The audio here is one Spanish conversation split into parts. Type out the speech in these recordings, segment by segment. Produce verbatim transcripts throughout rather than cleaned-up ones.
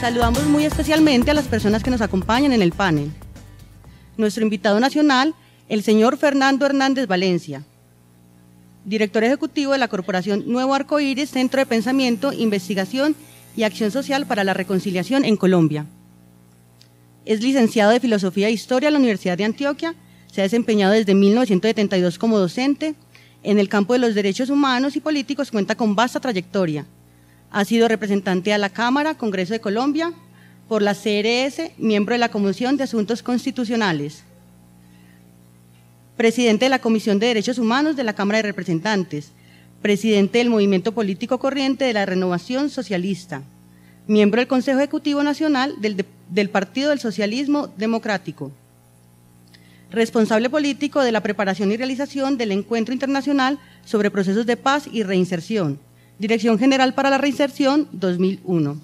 Saludamos muy especialmente a las personas que nos acompañan en el panel. Nuestro invitado nacional, el señor Fernando Hernández Valencia, director ejecutivo de la Corporación Nuevo Arcoíris, Centro de Pensamiento, Investigación y Acción Social para la Reconciliación en Colombia. Es licenciado de Filosofía e Historia en la Universidad de Antioquia, se ha desempeñado desde mil novecientos setenta y dos como docente. En el campo de los derechos humanos y políticos cuenta con vasta trayectoria. Ha sido representante a la Cámara, Congreso de Colombia, por la C R S, miembro de la Comisión de Asuntos Constitucionales, presidente de la Comisión de Derechos Humanos de la Cámara de Representantes, presidente del Movimiento Político Corriente de la Renovación Socialista, miembro del Consejo Ejecutivo Nacional del, del Partido del Socialismo Democrático, responsable político de la preparación y realización del Encuentro Internacional sobre Procesos de Paz y Reinserción, Dirección General para la Reinserción dos mil uno.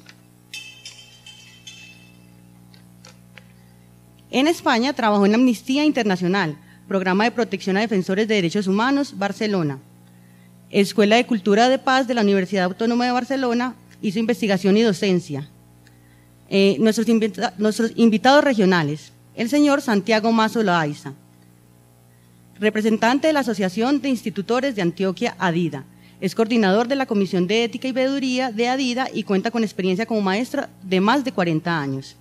En España trabajó en Amnistía Internacional, Programa de Protección a Defensores de Derechos Humanos, Barcelona. Escuela de Cultura de Paz de la Universidad Autónoma de Barcelona, hizo investigación y docencia. Eh, nuestros, invita nuestros invitados regionales, el señor Santiago Mazo Loaiza, representante de la Asociación de Institutores de Antioquia, ADIDA. Es coordinador de la Comisión de Ética y Veeduría de ADIDA y cuenta con experiencia como maestra de más de cuarenta años.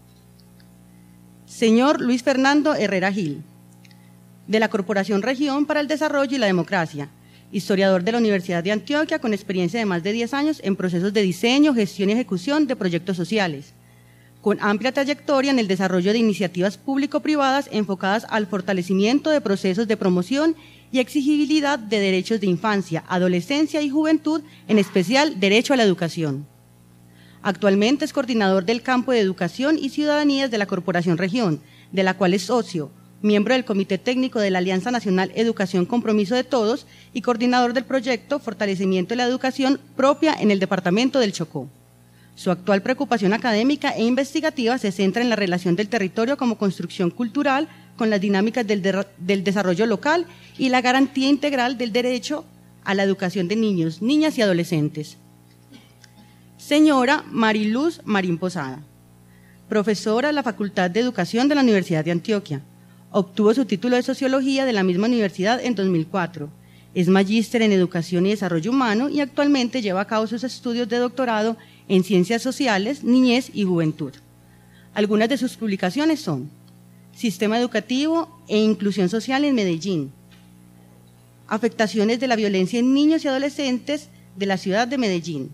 Señor Luis Fernando Herrera Gil, de la Corporación Región para el Desarrollo y la Democracia, historiador de la Universidad de Antioquia con experiencia de más de diez años en procesos de diseño, gestión y ejecución de proyectos sociales, con amplia trayectoria en el desarrollo de iniciativas público-privadas enfocadas al fortalecimiento de procesos de promoción y exigibilidad de derechos de infancia, adolescencia y juventud, en especial derecho a la educación. Actualmente es coordinador del campo de Educación y Ciudadanías de la Corporación Región, de la cual es socio, miembro del Comité Técnico de la Alianza Nacional Educación Compromiso de Todos y coordinador del proyecto Fortalecimiento de la Educación propia en el departamento del Chocó. Su actual preocupación académica e investigativa se centra en la relación del territorio como construcción cultural con las dinámicas del, de, del desarrollo local y la garantía integral del derecho a la educación de niños, niñas y adolescentes. Señora Mariluz Marín Posada, profesora de la Facultad de Educación de la Universidad de Antioquia. Obtuvo su título de Sociología de la misma universidad en dos mil cuatro. Es magíster en Educación y Desarrollo Humano y actualmente lleva a cabo sus estudios de doctorado en Ciencias Sociales, Niñez y Juventud. Algunas de sus publicaciones son Sistema Educativo e Inclusión Social en Medellín, Afectaciones de la Violencia en Niños y Adolescentes de la Ciudad de Medellín,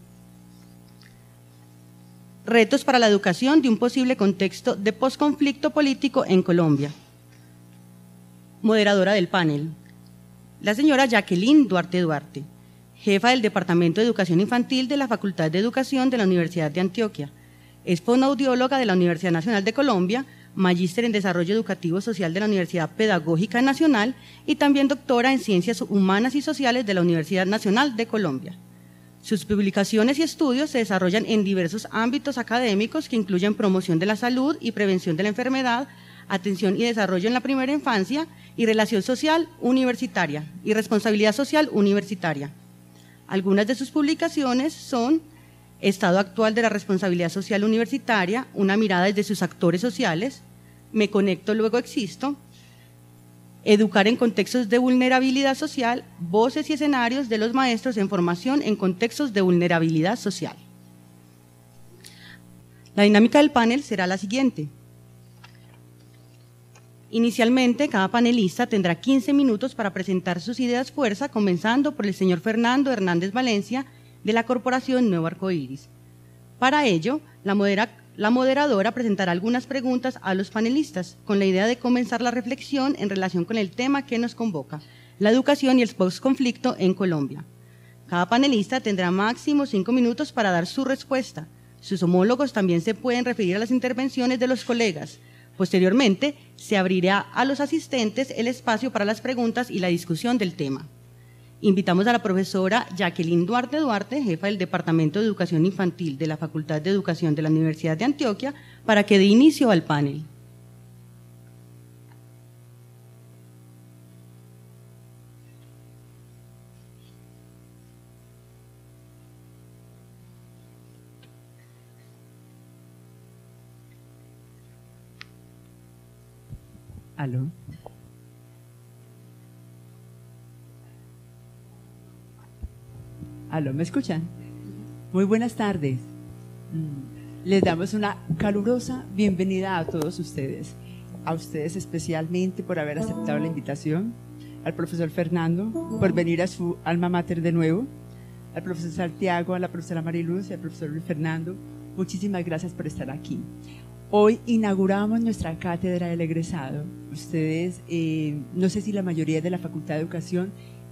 Retos para la Educación de un posible contexto de posconflicto político en Colombia. Moderadora del panel, la señora Jacqueline Duarte Duarte, jefa del Departamento de Educación Infantil de la Facultad de Educación de la Universidad de Antioquia. Es fonoaudióloga de la Universidad Nacional de Colombia, magíster en Desarrollo Educativo Social de la Universidad Pedagógica Nacional y también doctora en Ciencias Humanas y Sociales de la Universidad Nacional de Colombia. Sus publicaciones y estudios se desarrollan en diversos ámbitos académicos que incluyen promoción de la salud y prevención de la enfermedad, atención y desarrollo en la primera infancia y relación social universitaria y responsabilidad social universitaria. Algunas de sus publicaciones son Estado actual de la responsabilidad social universitaria, una mirada desde sus actores sociales, Me conecto, luego existo, Educar en contextos de vulnerabilidad social, voces y escenarios de los maestros en formación en contextos de vulnerabilidad social. La dinámica del panel será la siguiente. Inicialmente, cada panelista tendrá quince minutos para presentar sus ideas fuerza, comenzando por el señor Fernando Hernández Valencia, de la Corporación Nuevo Arcoíris. Para ello, la, modera, la moderadora presentará algunas preguntas a los panelistas, con la idea de comenzar la reflexión en relación con el tema que nos convoca, la educación y el posconflicto en Colombia. Cada panelista tendrá máximo cinco minutos para dar su respuesta. Sus homólogos también se pueden referir a las intervenciones de los colegas. Posteriormente, se abrirá a los asistentes el espacio para las preguntas y la discusión del tema. Invitamos a la profesora Jacqueline Duarte Duarte, jefa del Departamento de Educación Infantil de la Facultad de Educación de la Universidad de Antioquia, para que dé inicio al panel. Aló. Aló, ¿me escuchan? Muy buenas tardes. Les damos una calurosa bienvenida a todos ustedes, a ustedes especialmente por haber aceptado la invitación, al profesor Fernando por venir a su alma mater de nuevo, al profesor Santiago, a la profesora Mariluz y al profesor Luis Fernando. Muchísimas gracias por estar aquí. Hoy inauguramos nuestra cátedra del egresado. Ustedes, eh, no sé si la mayoría de la Facultad de Educación,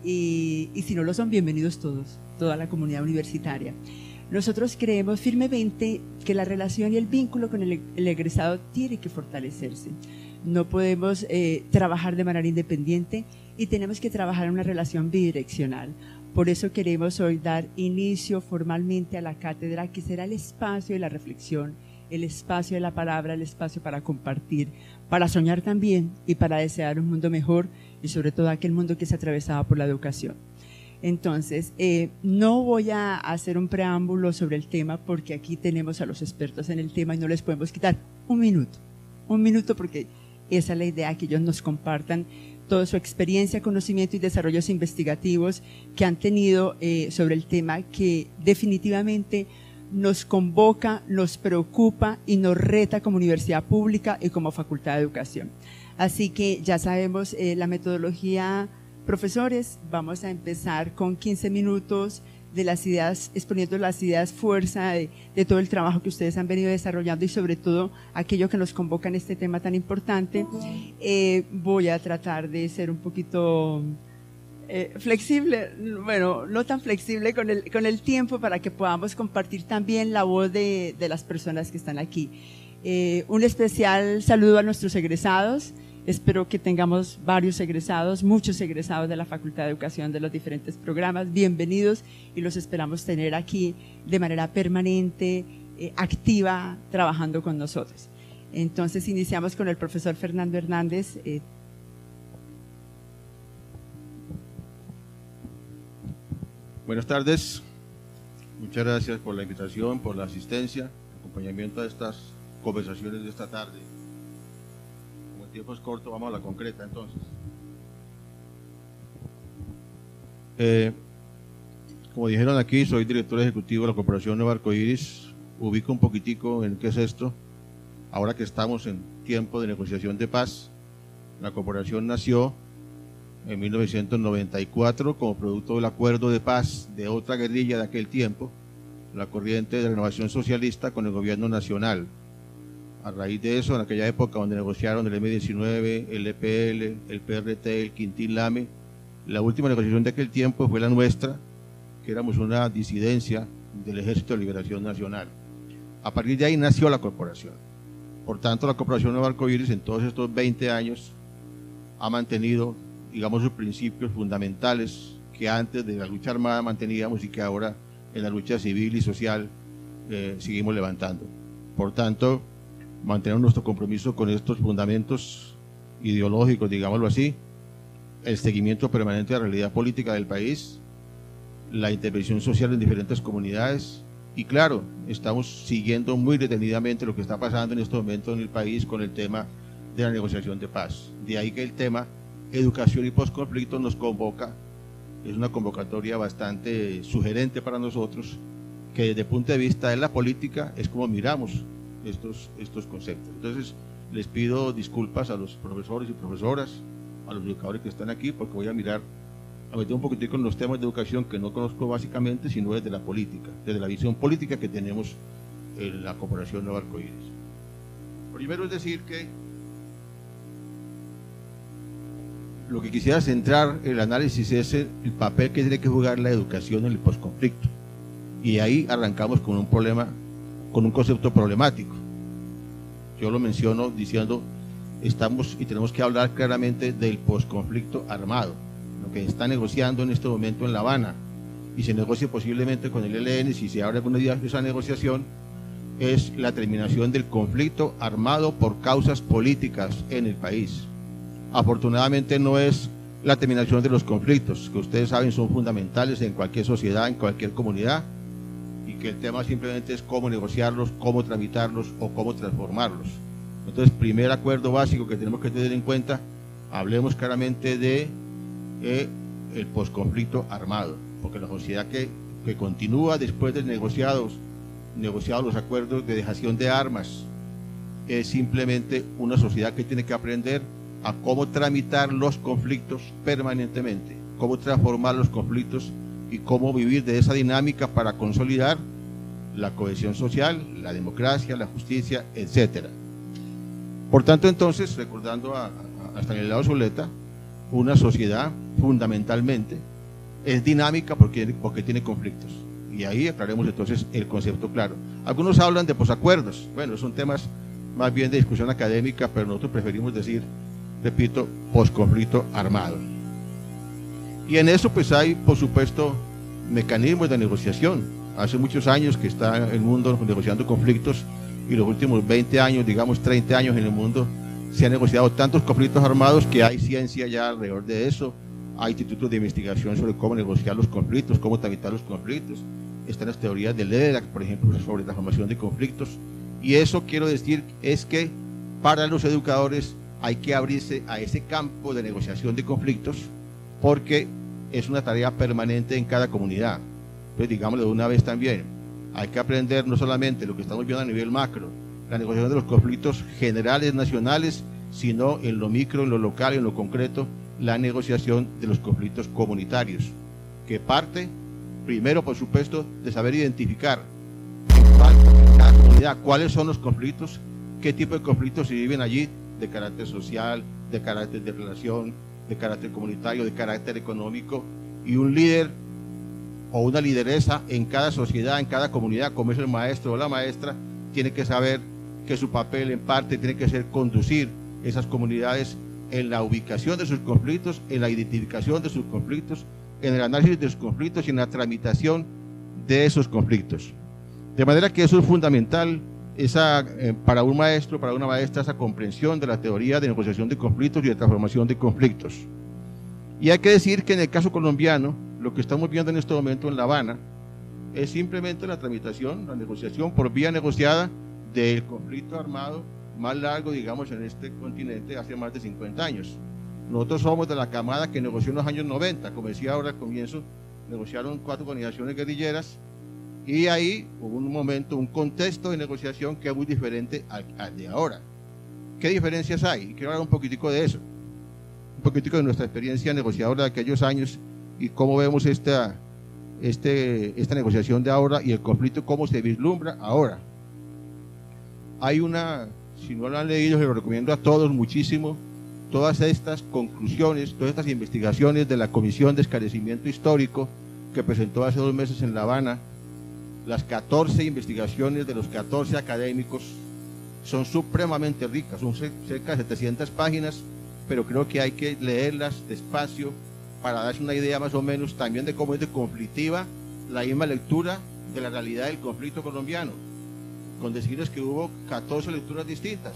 y, y si no lo son, bienvenidos todos, toda la comunidad universitaria. Nosotros creemos firmemente que la relación y el vínculo con el, el egresado tiene que fortalecerse. No podemos eh, trabajar de manera independiente y tenemos que trabajar en una relación bidireccional. Por eso queremos hoy dar inicio formalmente a la cátedra, que será el espacio de la reflexión, el espacio de la palabra, el espacio para compartir, para soñar también y para desear un mundo mejor, y sobre todo aquel mundo que es atravesado por la educación. Entonces, eh, no voy a hacer un preámbulo sobre el tema, porque aquí tenemos a los expertos en el tema y no les podemos quitar un minuto, un minuto porque esa es la idea, que ellos nos compartan toda su experiencia, conocimiento y desarrollos investigativos que han tenido eh, sobre el tema, que definitivamente nos convoca, nos preocupa y nos reta como universidad pública y como Facultad de Educación. Así que ya sabemos eh, la metodología. Profesores, vamos a empezar con quince minutos de las ideas, exponiendo las ideas fuerza de, de todo el trabajo que ustedes han venido desarrollando y sobre todo aquello que nos convoca en este tema tan importante. Eh, voy a tratar de ser un poquito eh, flexible, bueno, no tan flexible con el, con el tiempo, para que podamos compartir también la voz de, de las personas que están aquí. Eh, un especial saludo a nuestros egresados. Espero que tengamos varios egresados, muchos egresados de la Facultad de Educación de los diferentes programas. Bienvenidos, y los esperamos tener aquí de manera permanente, eh, activa, trabajando con nosotros. Entonces, iniciamos con el profesor Fernando Hernández. Eh. Buenas tardes. Muchas gracias por la invitación, por la asistencia, acompañamiento a estas conversaciones de esta tarde. El tiempo es corto, vamos a la concreta entonces. Eh, como dijeron aquí, soy director ejecutivo de la Corporación Nuevo Arcoíris. Ubico un poquitico en qué es esto. Ahora que estamos en tiempo de negociación de paz, la corporación nació en mil novecientos noventa y cuatro como producto del acuerdo de paz de otra guerrilla de aquel tiempo, la corriente de renovación socialista, con el gobierno nacional. A raíz de eso, en aquella época donde negociaron el eme diecinueve, el e pe ele, el pe erre te, el Quintín Lame, la última negociación de aquel tiempo fue la nuestra, que éramos una disidencia del Ejército de Liberación Nacional. A partir de ahí nació la corporación. Por tanto, la Corporación Nuevo Arcoíris en todos estos veinte años ha mantenido, digamos, sus principios fundamentales que antes de la lucha armada manteníamos y que ahora en la lucha civil y social eh, seguimos levantando. Por tanto, mantenemos nuestro compromiso con estos fundamentos ideológicos, digámoslo así, el seguimiento permanente de la realidad política del país, la intervención social en diferentes comunidades y, claro, estamos siguiendo muy detenidamente lo que está pasando en este momento en el país con el tema de la negociación de paz. De ahí que el tema educación y posconflicto nos convoca, es una convocatoria bastante sugerente para nosotros, que desde el punto de vista de la política es como miramos Estos, estos conceptos. Entonces, les pido disculpas a los profesores y profesoras, a los educadores que están aquí, porque voy a mirar, a meter un poquitico con los temas de educación que no conozco básicamente, sino desde la política, desde la visión política que tenemos en la Corporación Nuevo Arcoíris. Primero es decir que lo que quisiera centrar el análisis es el, el papel que tiene que jugar la educación en el posconflicto. Y ahí arrancamos con un problema, con un concepto problemático. Yo lo menciono diciendo, estamos y tenemos que hablar claramente del posconflicto armado, lo que está negociando en este momento en La Habana, y se negocia posiblemente con el e ele ene, si se abre alguna día esa negociación, es la terminación del conflicto armado por causas políticas en el país. Afortunadamente no es la terminación de los conflictos, que ustedes saben son fundamentales en cualquier sociedad, en cualquier comunidad, y que el tema simplemente es cómo negociarlos, cómo tramitarlos o cómo transformarlos. Entonces, primer acuerdo básico que tenemos que tener en cuenta, hablemos claramente de eh, el posconflicto armado, porque la sociedad que, que continúa después de negociados, negociados los acuerdos de dejación de armas, es simplemente una sociedad que tiene que aprender a cómo tramitar los conflictos permanentemente, cómo transformar los conflictos y cómo vivir de esa dinámica para consolidar la cohesión social, la democracia, la justicia, etcétera. Por tanto, entonces, recordando a, a, a Stanislao Zuleta, una sociedad fundamentalmente es dinámica porque, porque tiene conflictos. Y ahí aclaremos entonces el concepto claro. Algunos hablan de posacuerdos. Bueno, son temas más bien de discusión académica, pero nosotros preferimos decir, repito, posconflicto armado. Y en eso pues hay, por supuesto, mecanismos de negociación. Hace muchos años que está el mundo negociando conflictos y los últimos veinte años, digamos treinta años en el mundo, se han negociado tantos conflictos armados que hay ciencia ya alrededor de eso. Hay institutos de investigación sobre cómo negociar los conflictos, cómo tramitar los conflictos. Están las teorías de Lederach, por ejemplo, sobre la formación de conflictos. Y eso quiero decir es que para los educadores hay que abrirse a ese campo de negociación de conflictos porque es una tarea permanente en cada comunidad. Pues digámoslo de una vez también, hay que aprender no solamente lo que estamos viendo a nivel macro, la negociación de los conflictos generales nacionales, sino en lo micro, en lo local, en lo concreto, la negociación de los conflictos comunitarios, que parte, primero por supuesto, de saber identificar en cada comunidad cuáles son los conflictos, qué tipo de conflictos se viven allí, de carácter social, de carácter de relación, de carácter comunitario, de carácter económico, y un líder o una lideresa en cada sociedad, en cada comunidad, como es el maestro o la maestra, tiene que saber que su papel en parte tiene que ser conducir esas comunidades en la ubicación de sus conflictos, en la identificación de sus conflictos, en el análisis de sus conflictos y en la tramitación de esos conflictos. De manera que eso es fundamental, esa, eh, para un maestro, para una maestra, esa comprensión de la teoría de negociación de conflictos y de transformación de conflictos. Y hay que decir que en el caso colombiano, lo que estamos viendo en este momento en La Habana es simplemente la tramitación, la negociación por vía negociada del conflicto armado más largo, digamos, en este continente hace más de cincuenta años. Nosotros somos de la camada que negoció en los años noventa, como decía ahora al comienzo, negociaron cuatro organizaciones guerrilleras y ahí hubo un momento, un contexto de negociación que es muy diferente al, al de ahora. ¿Qué diferencias hay? Y quiero hablar un poquitico de eso, un poquitico de nuestra experiencia negociadora de aquellos años y cómo vemos esta, este, esta negociación de ahora y el conflicto, cómo se vislumbra ahora. Hay una, si no lo han leído, se lo recomiendo a todos muchísimo, todas estas conclusiones, todas estas investigaciones de la Comisión de Esclarecimiento Histórico que presentó hace dos meses en La Habana, las catorce investigaciones de los catorce académicos son supremamente ricas, son cerca de setecientas páginas, pero creo que hay que leerlas despacio para darse una idea más o menos también de cómo es de conflictiva la misma lectura de la realidad del conflicto colombiano, con decirles que hubo catorce lecturas distintas,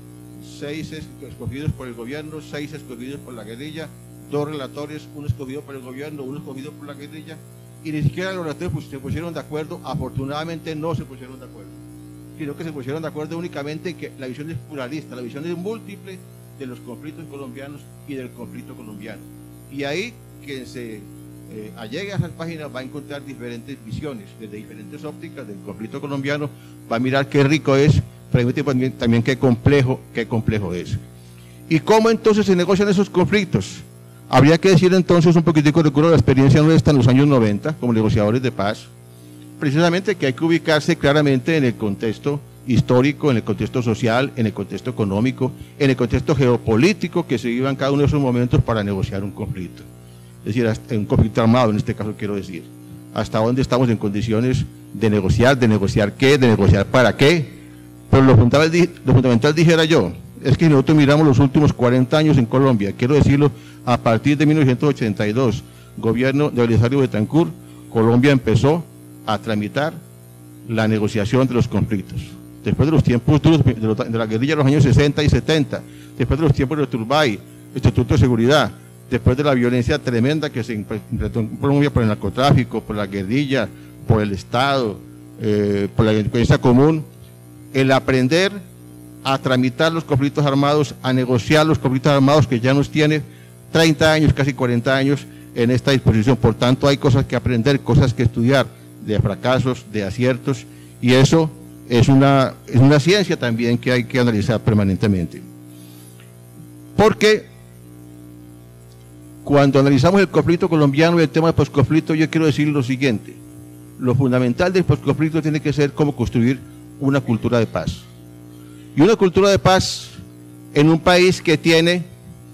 seis escogidos por el gobierno, seis escogidos por la guerrilla, dos relatores, uno escogido por el gobierno, uno escogido por la guerrilla, y ni siquiera los relatores se pusieron de acuerdo. Afortunadamente no se pusieron de acuerdo, sino que se pusieron de acuerdo únicamente en que la visión es pluralista, la visión es múltiple de los conflictos colombianos y del conflicto colombiano. Y ahí quien se eh, allegue a esas páginas va a encontrar diferentes visiones, desde diferentes ópticas del conflicto colombiano, va a mirar qué rico es, pero también, también qué complejo, qué complejo es. ¿Y cómo entonces se negocian esos conflictos? Habría que decir entonces un poquitico de la experiencia nuestra en los años noventa, como negociadores de paz, precisamente que hay que ubicarse claramente en el contexto histórico, en el contexto social, en el contexto económico, en el contexto geopolítico que se viva en cada uno de esos momentos para negociar un conflicto. Es decir, un conflicto armado en este caso quiero decir. Hasta dónde estamos en condiciones de negociar, de negociar qué, de negociar para qué. Pero lo fundamental, lo fundamental dijera yo, es que si nosotros miramos los últimos cuarenta años en Colombia, quiero decirlo, a partir de mil novecientos ochenta y dos, gobierno de Belisario Betancur, Colombia empezó a tramitar la negociación de los conflictos. Después de los tiempos duros de, los, de la guerrilla de los años sesenta y setenta, después de los tiempos de Turbay, Estatuto de Seguridad, después de la violencia tremenda que se implementó en Colombia por el narcotráfico, por la guerrilla, por el Estado, eh, por la delincuencia común, el aprender a tramitar los conflictos armados, a negociar los conflictos armados que ya nos tiene treinta años, casi cuarenta años en esta disposición. Por tanto, hay cosas que aprender, cosas que estudiar, de fracasos, de aciertos, y eso es una, es una ciencia también que hay que analizar permanentemente. Porque cuando analizamos el conflicto colombiano y el tema del posconflicto, yo quiero decir lo siguiente: lo fundamental del posconflicto tiene que ser cómo construir una cultura de paz. Y una cultura de paz en un país que tiene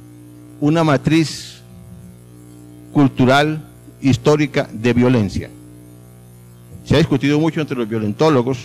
una matriz cultural, histórica de violencia. Se ha discutido mucho entre los violentólogos,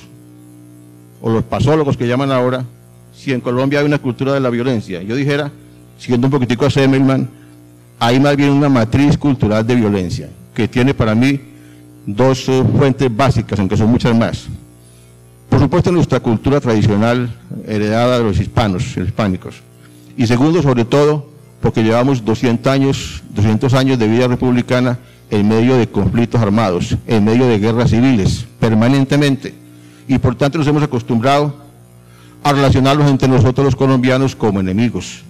o los pasólogos que llaman ahora, si en Colombia hay una cultura de la violencia. Yo dijera, siguiendo un poquitico a Semmelman, hay más bien una matriz cultural de violencia, que tiene para mí dos uh, fuentes básicas, aunque son muchas más. Por supuesto, nuestra cultura tradicional, heredada de los hispanos, hispánicos. Y segundo, sobre todo, porque llevamos doscientos años, doscientos años de vida republicana en medio de conflictos armados, en medio de guerras civiles, permanentemente. Y por tanto nos hemos acostumbrado a relacionarnos entre nosotros los colombianos como enemigos.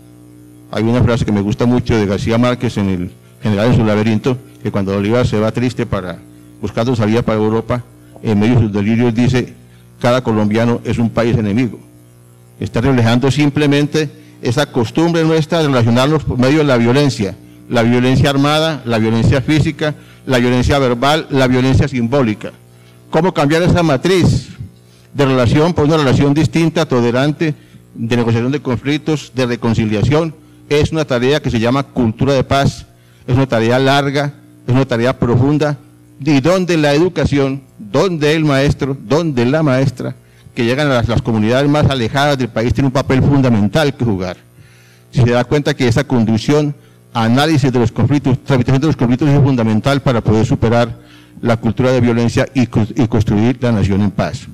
Hay una frase que me gusta mucho de García Márquez en el General en su laberinto, que cuando Bolívar se va triste para buscando salida para Europa, en medio de sus delirios dice: cada colombiano es un país enemigo. Está reflejando simplemente esa costumbre nuestra de relacionarnos por medio de la violencia, la violencia armada, la violencia física, la violencia verbal, la violencia simbólica. ¿Cómo cambiar esa matriz de relación por una relación distinta, tolerante, de negociación de conflictos, de reconciliación? Es una tarea que se llama cultura de paz, es una tarea larga, es una tarea profunda, y donde la educación, donde el maestro, donde la maestra, que llegan a las, las comunidades más alejadas del país, tiene un papel fundamental que jugar. Si se da cuenta que esa conducción, análisis de los conflictos, tramitación de los conflictos es fundamental para poder superar la cultura de violencia y, y construir la nación en paz.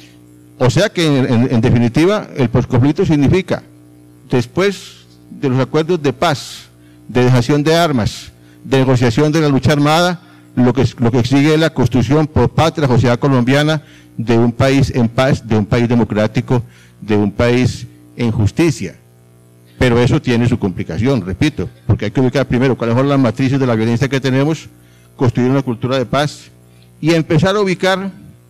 O sea que en, en, en definitiva el posconflicto significa, después de los acuerdos de paz, de dejación de armas, de negociación de la lucha armada, lo que, lo que sigue es la construcción por parte de la sociedad colombiana de un país en paz, de un país democrático, de un país en justicia. Pero eso tiene su complicación, repito, porque hay que ubicar primero cuáles son las matrices de la violencia que tenemos, construir una cultura de paz y empezar a ubicar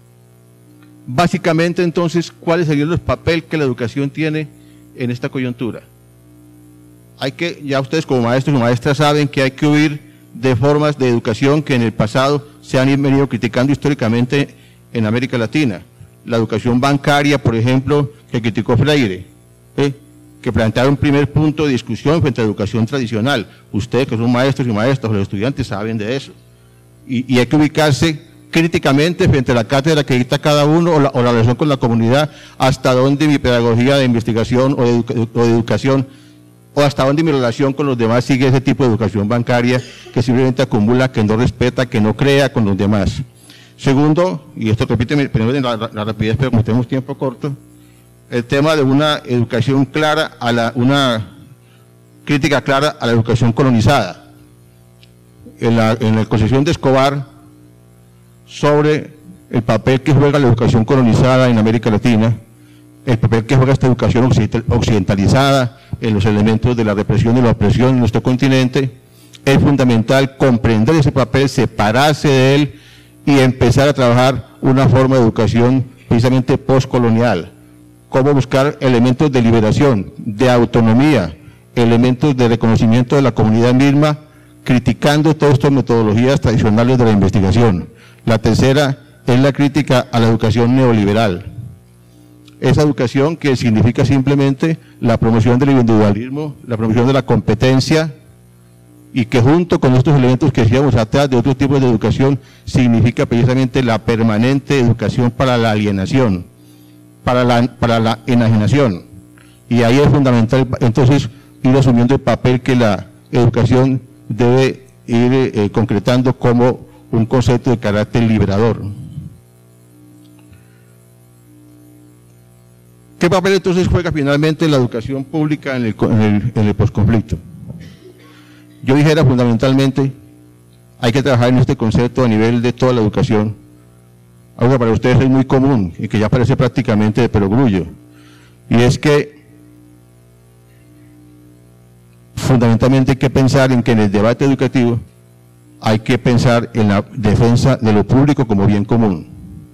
básicamente entonces cuáles serían los papeles que la educación tiene en esta coyuntura. Hay que, ya ustedes como maestros y maestras saben que hay que huir de formas de educación que en el pasado se han venido criticando históricamente en América Latina. La educación bancaria, por ejemplo, que criticó Freire, ¿eh? que plantearon un primer punto de discusión frente a la educación tradicional. Ustedes que son maestros y maestras, los estudiantes saben de eso. Y, y hay que ubicarse críticamente frente a la cátedra que dicta cada uno o la, o la relación con la comunidad, hasta dónde mi pedagogía de investigación o de, educa, o de educación, o hasta dónde mi relación con los demás sigue ese tipo de educación bancaria que simplemente acumula, que no respeta, que no crea con los demás. Segundo, y esto repite, primero la, la, la rapidez, pero como tenemos tiempo corto, el tema de una educación clara, a la, una crítica clara a la educación colonizada. En la, en la concesión de Escobar sobre el papel que juega la educación colonizada en América Latina, el papel que juega esta educación occidentalizada en los elementos de la represión y la opresión en nuestro continente, es fundamental comprender ese papel, separarse de él y empezar a trabajar una forma de educación precisamente postcolonial. Cómo buscar elementos de liberación, de autonomía, elementos de reconocimiento de la comunidad misma, criticando todas estas metodologías tradicionales de la investigación. La tercera es la crítica a la educación neoliberal. Esa educación que significa simplemente la promoción del individualismo, la promoción de la competencia, y que junto con estos elementos que decíamos atrás de otros tipos de educación, significa precisamente la permanente educación para la alienación, para la, para la enajenación. Y ahí es fundamental entonces ir asumiendo el papel que la educación debe ir eh, concretando como un concepto de carácter liberador. ¿Qué papel entonces juega finalmente la educación pública en el, en el, en el posconflicto? Yo dijera fundamentalmente, hay que trabajar en este concepto a nivel de toda la educación, algo que para ustedes es muy común y que ya parece prácticamente de perogrullo, y es que fundamentalmente hay que pensar en que en el debate educativo hay que pensar en la defensa de lo público como bien común,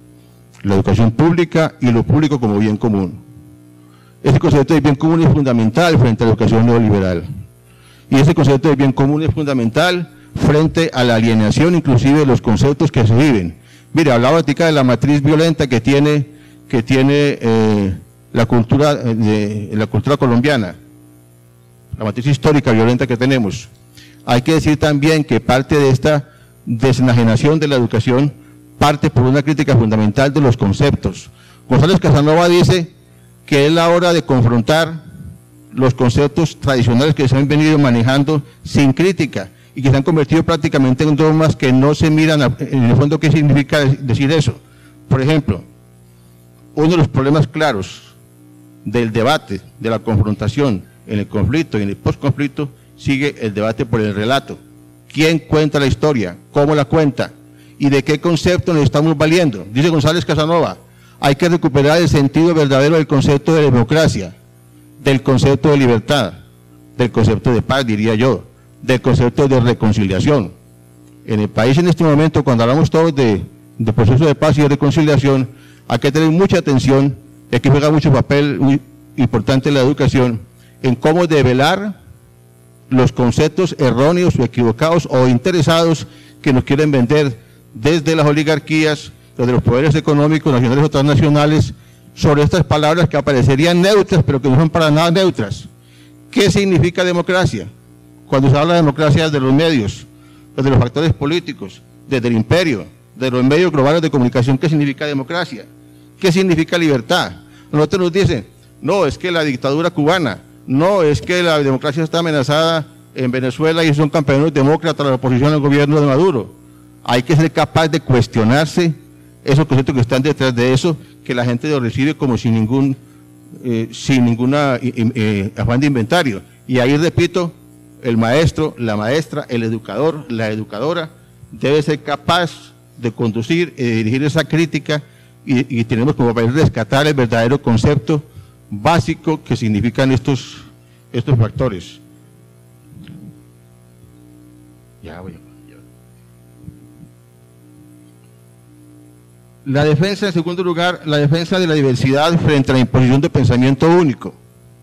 la educación pública y lo público como bien común. Ese concepto de bien común es fundamental frente a la educación neoliberal, y ese concepto de bien común es fundamental frente a la alienación inclusive de los conceptos que se viven. Mire, hablaba ahorita de la matriz violenta que tiene, que tiene eh, la, cultura, de, la cultura colombiana, la matriz histórica violenta que tenemos. Hay que decir también que parte de esta desenajenación de la educación parte por una crítica fundamental de los conceptos. González Casanova dice que es la hora de confrontar los conceptos tradicionales que se han venido manejando sin crítica y que se han convertido prácticamente en dogmas que no se miran a, en el fondo qué significa decir eso. Por ejemplo, uno de los problemas claros del debate, de la confrontación en el conflicto y en el postconflicto, sigue el debate por el relato. ¿Quién cuenta la historia? ¿Cómo la cuenta? ¿Y de qué concepto nos estamos valiendo? Dice González Casanova, hay que recuperar el sentido verdadero del concepto de democracia, del concepto de libertad, del concepto de paz, diría yo, del concepto de reconciliación. En el país en este momento, cuando hablamos todos de, de proceso de paz y de reconciliación, hay que tener mucha atención, hay que jugar mucho papel muy importante en la educación, en cómo develar los conceptos erróneos o equivocados o interesados que nos quieren vender desde las oligarquías, desde los poderes económicos nacionales o transnacionales, sobre estas palabras que aparecerían neutras, pero que no son para nada neutras. ¿Qué significa democracia? Cuando se habla de democracia desde los medios, desde los factores políticos, desde el imperio, de los medios globales de comunicación, ¿qué significa democracia? ¿Qué significa libertad? Nosotros nos dicen, no, es que la dictadura cubana, no, es que la democracia está amenazada en Venezuela y son campeones demócratas la oposición al gobierno de Maduro. Hay que ser capaz de cuestionarse esos conceptos que están detrás de eso, que la gente lo recibe como sin ningún, eh, sin ninguna eh, eh, afán de inventario. Y ahí repito, el maestro, la maestra, el educador, la educadora, debe ser capaz de conducir y de dirigir esa crítica y, y tenemos como papel rescatar el verdadero concepto básico que significan estos, estos factores. Ya voy a... La defensa, en segundo lugar, la defensa de la diversidad frente a la imposición de pensamiento único.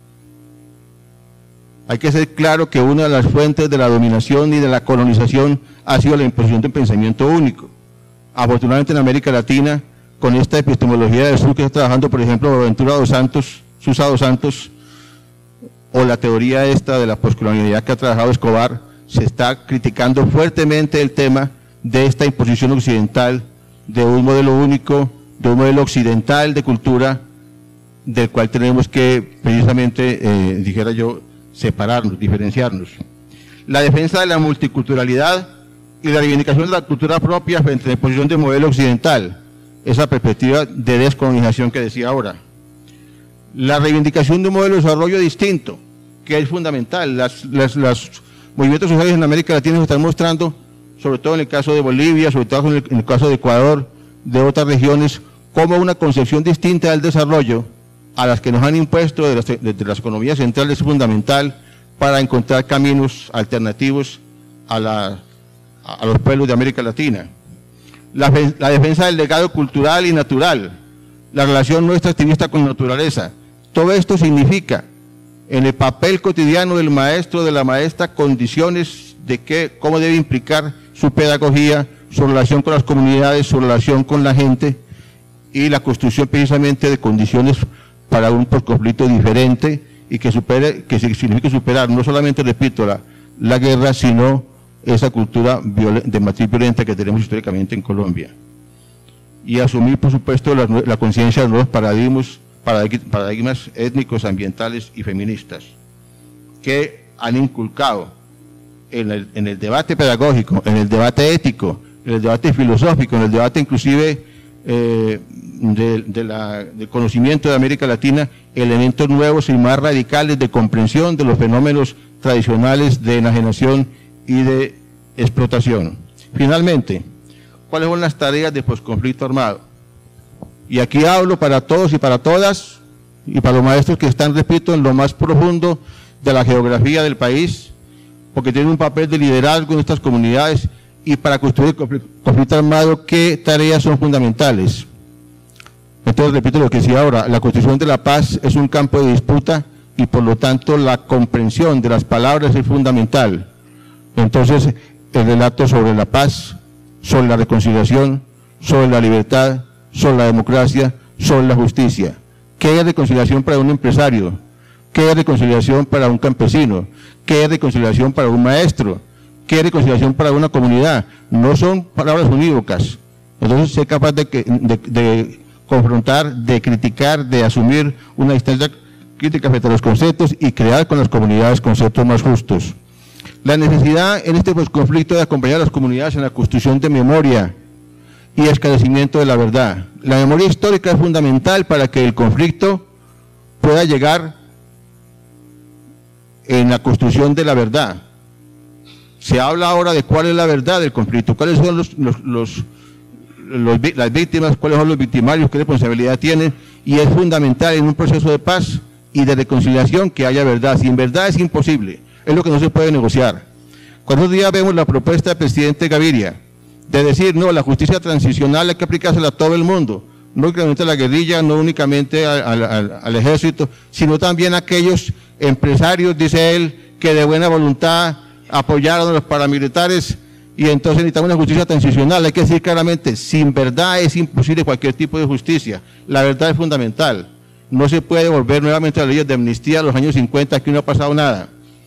Hay que ser claro que una de las fuentes de la dominación y de la colonización ha sido la imposición de pensamiento único. Afortunadamente en América Latina, con esta epistemología del sur que está trabajando, por ejemplo, Ventura dos Santos, Susa dos Santos, o la teoría esta de la poscolonialidad que ha trabajado Escobar, se está criticando fuertemente el tema de esta imposición occidental, de un modelo único, de un modelo occidental de cultura, del cual tenemos que, precisamente, eh, dijera yo, separarnos, diferenciarnos. La defensa de la multiculturalidad y la reivindicación de la cultura propia frente a la imposición del modelo occidental, esa perspectiva de descolonización que decía ahora. La reivindicación de un modelo de desarrollo distinto, que es fundamental. Las, las, los movimientos sociales en América Latina se están mostrando, sobre todo en el caso de Bolivia, sobre todo en el, en el caso de Ecuador, de otras regiones, como una concepción distinta del desarrollo a las que nos han impuesto de las, de, de las economías centrales es fundamental para encontrar caminos alternativos a, la, a los pueblos de América Latina. La, la defensa del legado cultural y natural, la relación nuestra activista con la naturaleza, todo esto significa en el papel cotidiano del maestro, de la maestra, condiciones de que, cómo debe implicar su pedagogía, su relación con las comunidades, su relación con la gente y la construcción precisamente de condiciones para un posconflicto diferente y que supere, que signifique superar no solamente, repito, la, la guerra, sino esa cultura de matriz violenta que tenemos históricamente en Colombia. Y asumir, por supuesto, la, la conciencia de nuevos paradigmas, paradigmas étnicos, ambientales y feministas que han inculcado en el, en el debate pedagógico, en el debate ético, en el debate filosófico, en el debate inclusive eh, de, de la, del conocimiento de América Latina, elementos nuevos y más radicales de comprensión de los fenómenos tradicionales de enajenación y de explotación. Finalmente, ¿cuáles son las tareas de posconflicto armado? Y aquí hablo para todos y para todas, y para los maestros que están, repito, en lo más profundo de la geografía del país, porque tienen un papel de liderazgo en estas comunidades, y para construir el conflicto armado, ¿qué tareas son fundamentales? Entonces, repito lo que decía ahora, la construcción de la paz es un campo de disputa y por lo tanto la comprensión de las palabras es fundamental. Entonces, el relato sobre la paz, sobre la reconciliación, sobre la libertad, sobre la democracia, sobre la justicia. ¿Qué es reconciliación para un empresario? ¿Qué es reconciliación para un campesino? ¿Qué es reconciliación para un maestro? ¿Qué es reconciliación para una comunidad? No son palabras unívocas. Entonces, ser capaz de, que, de, de confrontar, de criticar, de asumir una distancia crítica frente a los conceptos y crear con las comunidades conceptos más justos. La necesidad en este conflicto de acompañar a las comunidades en la construcción de memoria y esclarecimiento de la verdad. La memoria histórica es fundamental para que el conflicto pueda llegar en la construcción de la verdad. Se habla ahora de cuál es la verdad del conflicto, cuáles son los, los, los, los, las víctimas, cuáles son los victimarios, qué responsabilidad tienen, y es fundamental en un proceso de paz y de reconciliación que haya verdad. Sin verdad es imposible, es lo que no se puede negociar. Cuando un día vemos la propuesta del presidente Gaviria de decir, no, la justicia transicional hay que aplicársela a todo el mundo, no únicamente a la guerrilla, no únicamente al, al, al ejército, sino también a aquellos empresarios, dice él, que de buena voluntad apoyaron a los paramilitares, y entonces necesitamos una justicia transicional. Hay que decir claramente, sin verdad es imposible cualquier tipo de justicia. La verdad es fundamental. No se puede volver nuevamente a las leyes de amnistía a los años cincuenta, aquí no ha pasado nada.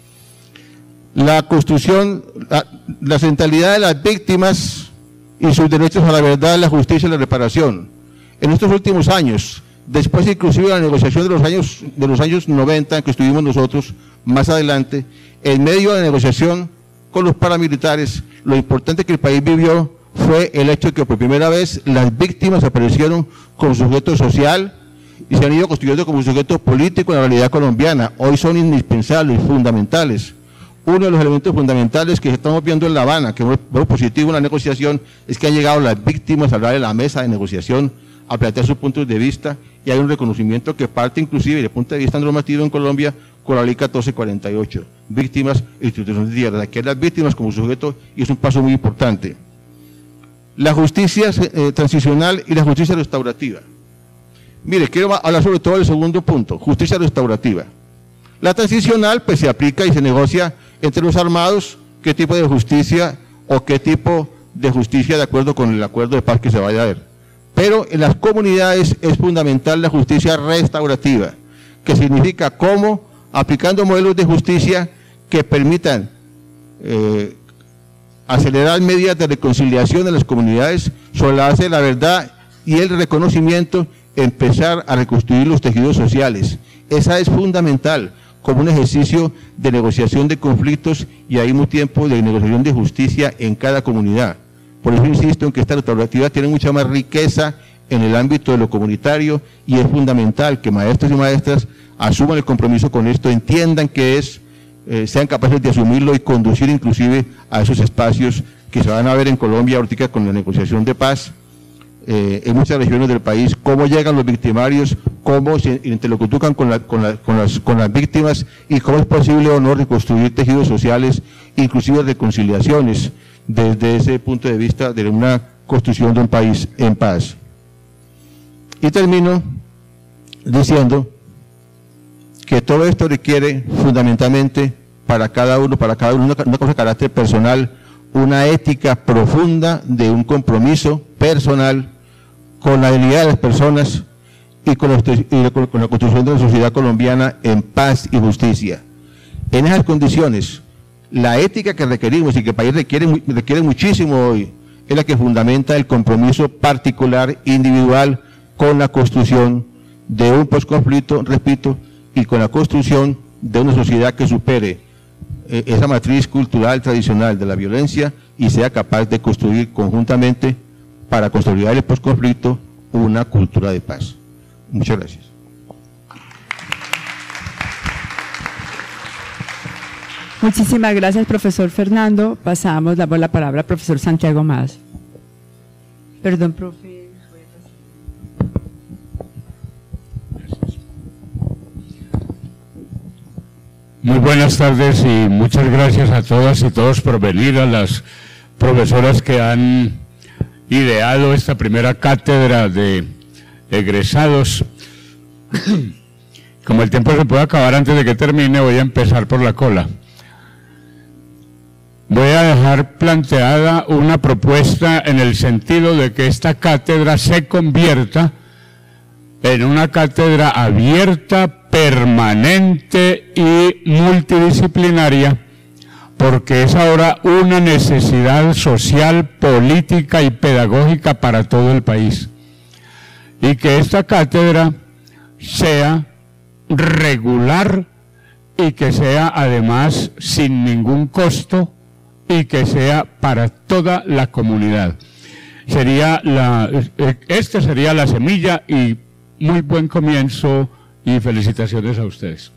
La construcción, la, la centralidad de las víctimas y sus derechos a la verdad, la justicia y la reparación. En estos últimos años, después inclusive de la negociación de los años, de los años noventa, en que estuvimos nosotros, más adelante, en medio de la negociación con los paramilitares, lo importante que el país vivió fue el hecho de que por primera vez las víctimas aparecieron como sujeto social y se han ido construyendo como sujeto político en la realidad colombiana. Hoy son indispensables, fundamentales. Uno de los elementos fundamentales que estamos viendo en La Habana, que es muy positivo en la negociación, es que han llegado las víctimas a hablar de la mesa de negociación, a plantear sus puntos de vista, y hay un reconocimiento que parte inclusive desde el punto de vista normativo en Colombia con la ley catorce cuarenta y ocho, víctimas e instituciones de tierra, que es las víctimas como sujeto, y es un paso muy importante. La justicia eh, transicional y la justicia restaurativa. Mire, quiero hablar sobre todo del segundo punto, justicia restaurativa. La transicional pues se aplica y se negocia entre los armados qué tipo de justicia o qué tipo de justicia de acuerdo con el acuerdo de paz que se vaya a ver. Pero en las comunidades es fundamental la justicia restaurativa, que significa cómo, aplicando modelos de justicia que permitan eh, acelerar medidas de reconciliación en las comunidades sobre la base de la verdad y el reconocimiento, empezar a reconstruir los tejidos sociales. Esa es fundamental como un ejercicio de negociación de conflictos y al mismo tiempo de negociación de justicia en cada comunidad. Por eso insisto en que esta restaurativa tiene mucha más riqueza en el ámbito de lo comunitario y es fundamental que maestros y maestras asuman el compromiso con esto, entiendan que es, eh, sean capaces de asumirlo y conducir inclusive a esos espacios que se van a ver en Colombia ahorita con la negociación de paz, eh, en muchas regiones del país, cómo llegan los victimarios, cómo se interlocutan con, la, con, la, con, las, con las víctimas y cómo es posible o no reconstruir tejidos sociales, inclusive reconciliaciones, desde ese punto de vista de una construcción de un país en paz. Y termino diciendo que todo esto requiere fundamentalmente para cada uno, para cada uno, una, una cosa de carácter personal, una ética profunda de un compromiso personal con la dignidad de las personas y con la, y con, con la construcción de la sociedad colombiana en paz y justicia. En esas condiciones, la ética que requerimos y que el país requiere, requiere muchísimo hoy, es la que fundamenta el compromiso particular, individual, con la construcción de un posconflicto, repito, y con la construcción de una sociedad que supere eh, esa matriz cultural tradicional de la violencia y sea capaz de construir conjuntamente, para consolidar el posconflicto, una cultura de paz. Muchas gracias. Muchísimas gracias, profesor Fernando. Pasamos, damos la palabra al profesor Santiago Más. Perdón, profe. Muy buenas tardes y muchas gracias a todas y todos por venir, a las profesoras que han ideado esta primera cátedra de egresados. Como el tiempo se puede acabar antes de que termine, voy a empezar por la cola. Voy a dejar planteada una propuesta en el sentido de que esta cátedra se convierta en una cátedra abierta, permanente y multidisciplinaria, porque es ahora una necesidad social, política y pedagógica para todo el país. Y que esta cátedra sea regular y que sea además sin ningún costo y que sea para toda la comunidad. Sería la, esta sería la semilla y muy buen comienzo y felicitaciones a ustedes.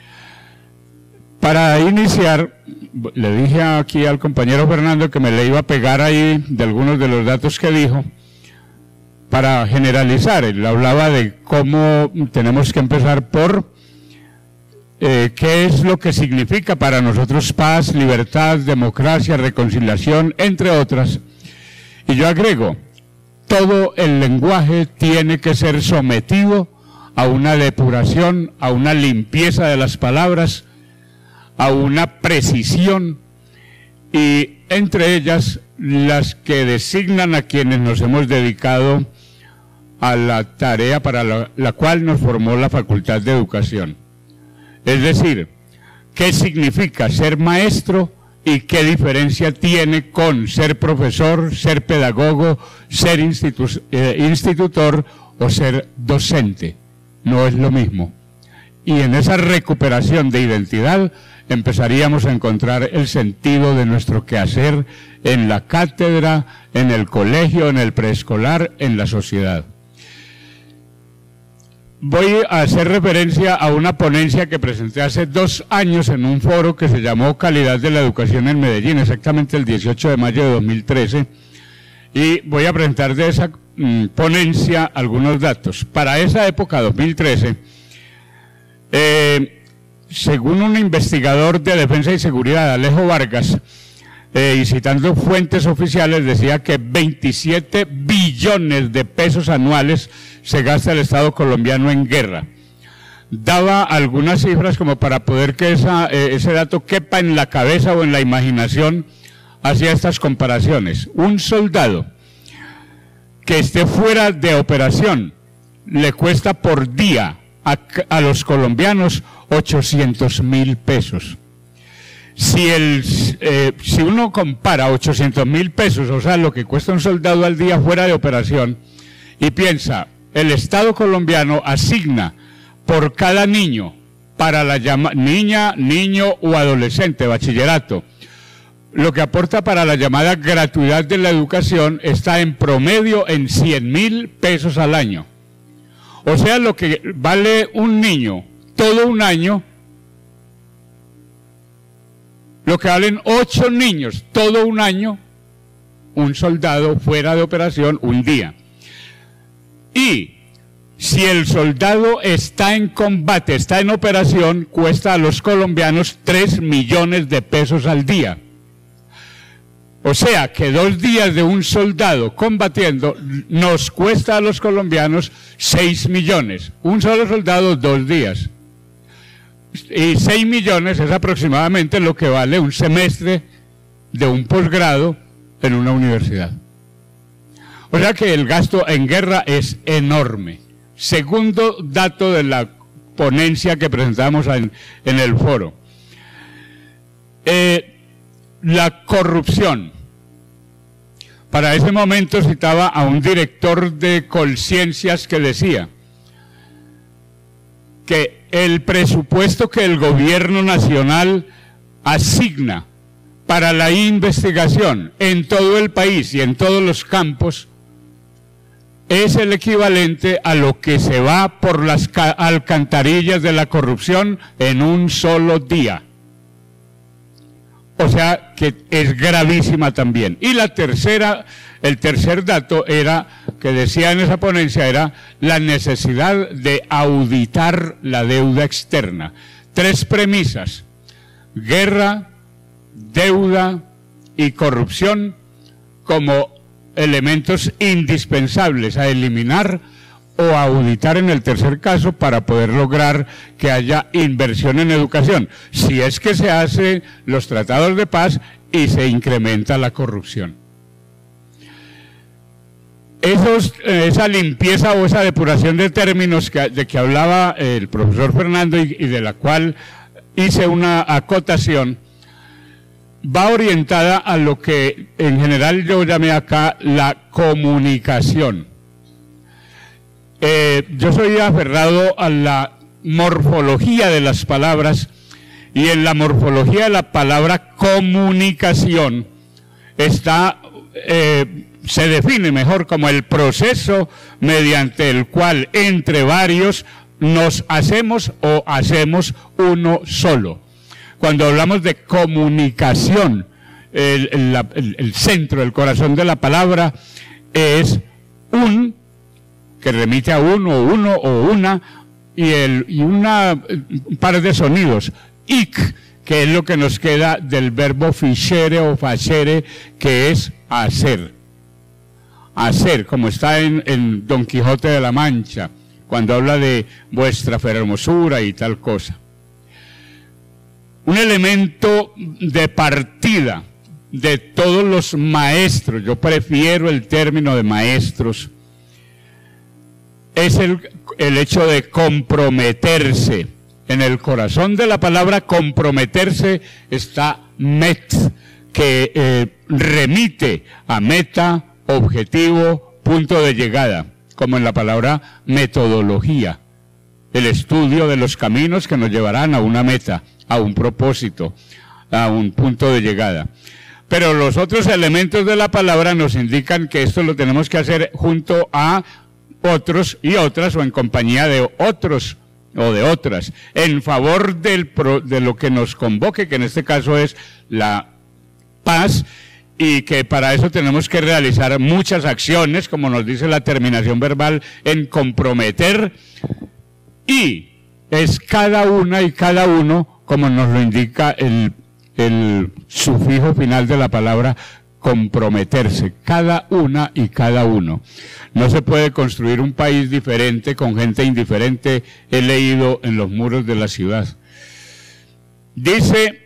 Para iniciar, le dije aquí al compañero Fernando que me le iba a pegar ahí de algunos de los datos que dijo para generalizar. Él hablaba de cómo tenemos que empezar por eh, qué es lo que significa para nosotros paz, libertad, democracia, reconciliación, entre otras. Y yo agrego, todo el lenguaje tiene que ser sometido a una depuración, a una limpieza de las palabras, a una precisión, y entre ellas las que designan a quienes nos hemos dedicado a la tarea para la, la cual nos formó la Facultad de Educación. Es decir, ¿qué significa ser maestro y qué diferencia tiene con ser profesor, ser pedagogo, ser institu eh, institutor o ser docente? No es lo mismo. Y en esa recuperación de identidad empezaríamos a encontrar el sentido de nuestro quehacer en la cátedra, en el colegio, en el preescolar, en la sociedad. Voy a hacer referencia a una ponencia que presenté hace dos años en un foro que se llamó Calidad de la Educación en Medellín, exactamente el dieciocho de mayo de dos mil trece, y voy a presentar de esa mm, ponencia algunos datos. Para esa época, dos mil trece, eh, según un investigador de Defensa y Seguridad, Alejo Vargas, eh, y citando fuentes oficiales, decía que veintisiete billones de pesos anuales se gasta el Estado colombiano en guerra. Daba algunas cifras como para poder que esa, eh, ese dato quepa en la cabeza o en la imaginación hacia estas comparaciones. Un soldado que esté fuera de operación le cuesta por día a, a los colombianos ochocientos mil pesos. Si, el, eh, si uno compara ochocientos mil pesos, o sea, lo que cuesta un soldado al día fuera de operación, y piensa, el Estado colombiano asigna por cada niño, para la llama, niña, niño o adolescente, bachillerato, lo que aporta para la llamada gratuidad de la educación está en promedio en cien mil pesos al año. O sea, lo que vale un niño todo un año, lo que valen ocho niños todo un año, un soldado fuera de operación un día. Y si el soldado está en combate, está en operación, cuesta a los colombianos tres millones de pesos al día. O sea que dos días de un soldado combatiendo nos cuesta a los colombianos seis millones. Un solo soldado, dos días. Y seis millones es aproximadamente lo que vale un semestre de un posgrado en una universidad. O sea que el gasto en guerra es enorme. Segundo dato de la ponencia que presentamos en, en el foro. Eh, la corrupción. Para ese momento citaba a un director de Colciencias que decía que el presupuesto que el gobierno nacional asigna para la investigación en todo el país y en todos los campos es el equivalente a lo que se va por las alcantarillas de la corrupción en un solo día. O sea que es gravísima también. Y la tercera, el tercer dato era, que decía en esa ponencia, era la necesidad de auditar la deuda externa. Tres premisas guerra, deuda y corrupción como elementos indispensables a eliminar o a auditar en el tercer caso para poder lograr que haya inversión en educación, si es que se hacen los tratados de paz y se incrementa la corrupción. Esos, esa limpieza o esa depuración de términos que, de que hablaba el profesor Fernando y, y de la cual hice una acotación, va orientada a lo que en general yo llamé acá la comunicación. Eh, yo soy aferrado a la morfología de las palabras, y en la morfología de la palabra comunicación está, eh, se define mejor como el proceso mediante el cual entre varios nos hacemos o hacemos uno solo. Cuando hablamos de comunicación, el, el, el, el centro, el corazón de la palabra es un, que remite a uno, o uno o una, y, el, y una, un par de sonidos, ic, que es lo que nos queda del verbo ficere o facere, que es hacer. Hacer, como está en, en Don Quijote de la Mancha, cuando habla de vuestra hermosura y tal cosa. Un elemento de partida de todos los maestros, yo prefiero el término de maestros, es el, el hecho de comprometerse. En el corazón de la palabra comprometerse está met, que eh, remite a meta, objetivo, punto de llegada, como en la palabra metodología, el estudio de los caminos que nos llevarán a una meta, a un propósito, a un punto de llegada. Pero los otros elementos de la palabra nos indican que esto lo tenemos que hacer junto a otros y otras, o en compañía de otros o de otras, en favor del pro, de lo que nos convoque, que en este caso es la paz, y que para eso tenemos que realizar muchas acciones, como nos dice la terminación verbal, en comprometer, y es cada una y cada uno, como nos lo indica el, el sufijo final de la palabra comprometerse, cada una y cada uno. No se puede construir un país diferente con gente indiferente, he leído en los muros de la ciudad. Dice,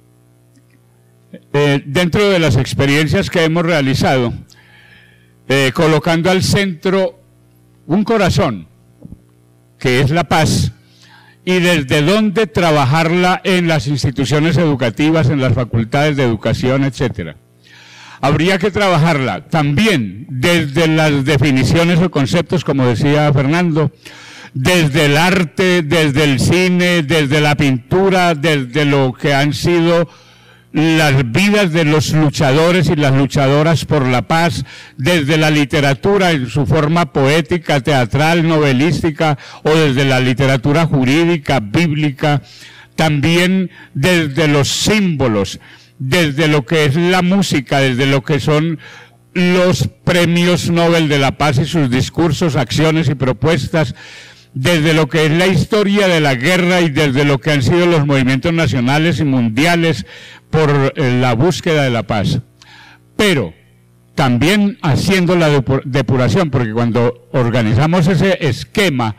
eh, dentro de las experiencias que hemos realizado, eh, colocando al centro un corazón, que es la paz, y desde dónde trabajarla en las instituciones educativas, en las facultades de educación, etcétera. Habría que trabajarla también desde las definiciones o conceptos, como decía Fernando, desde el arte, desde el cine, desde la pintura, desde lo que han sido las vidas de los luchadores y las luchadoras por la paz, desde la literatura en su forma poética, teatral, novelística, o desde la literatura jurídica, bíblica, también desde los símbolos, desde lo que es la música, desde lo que son los premios Nobel de la Paz y sus discursos, acciones y propuestas, desde lo que es la historia de la guerra y desde lo que han sido los movimientos nacionales y mundiales por la búsqueda de la paz. Pero también haciendo la depuración, porque cuando organizamos ese esquema,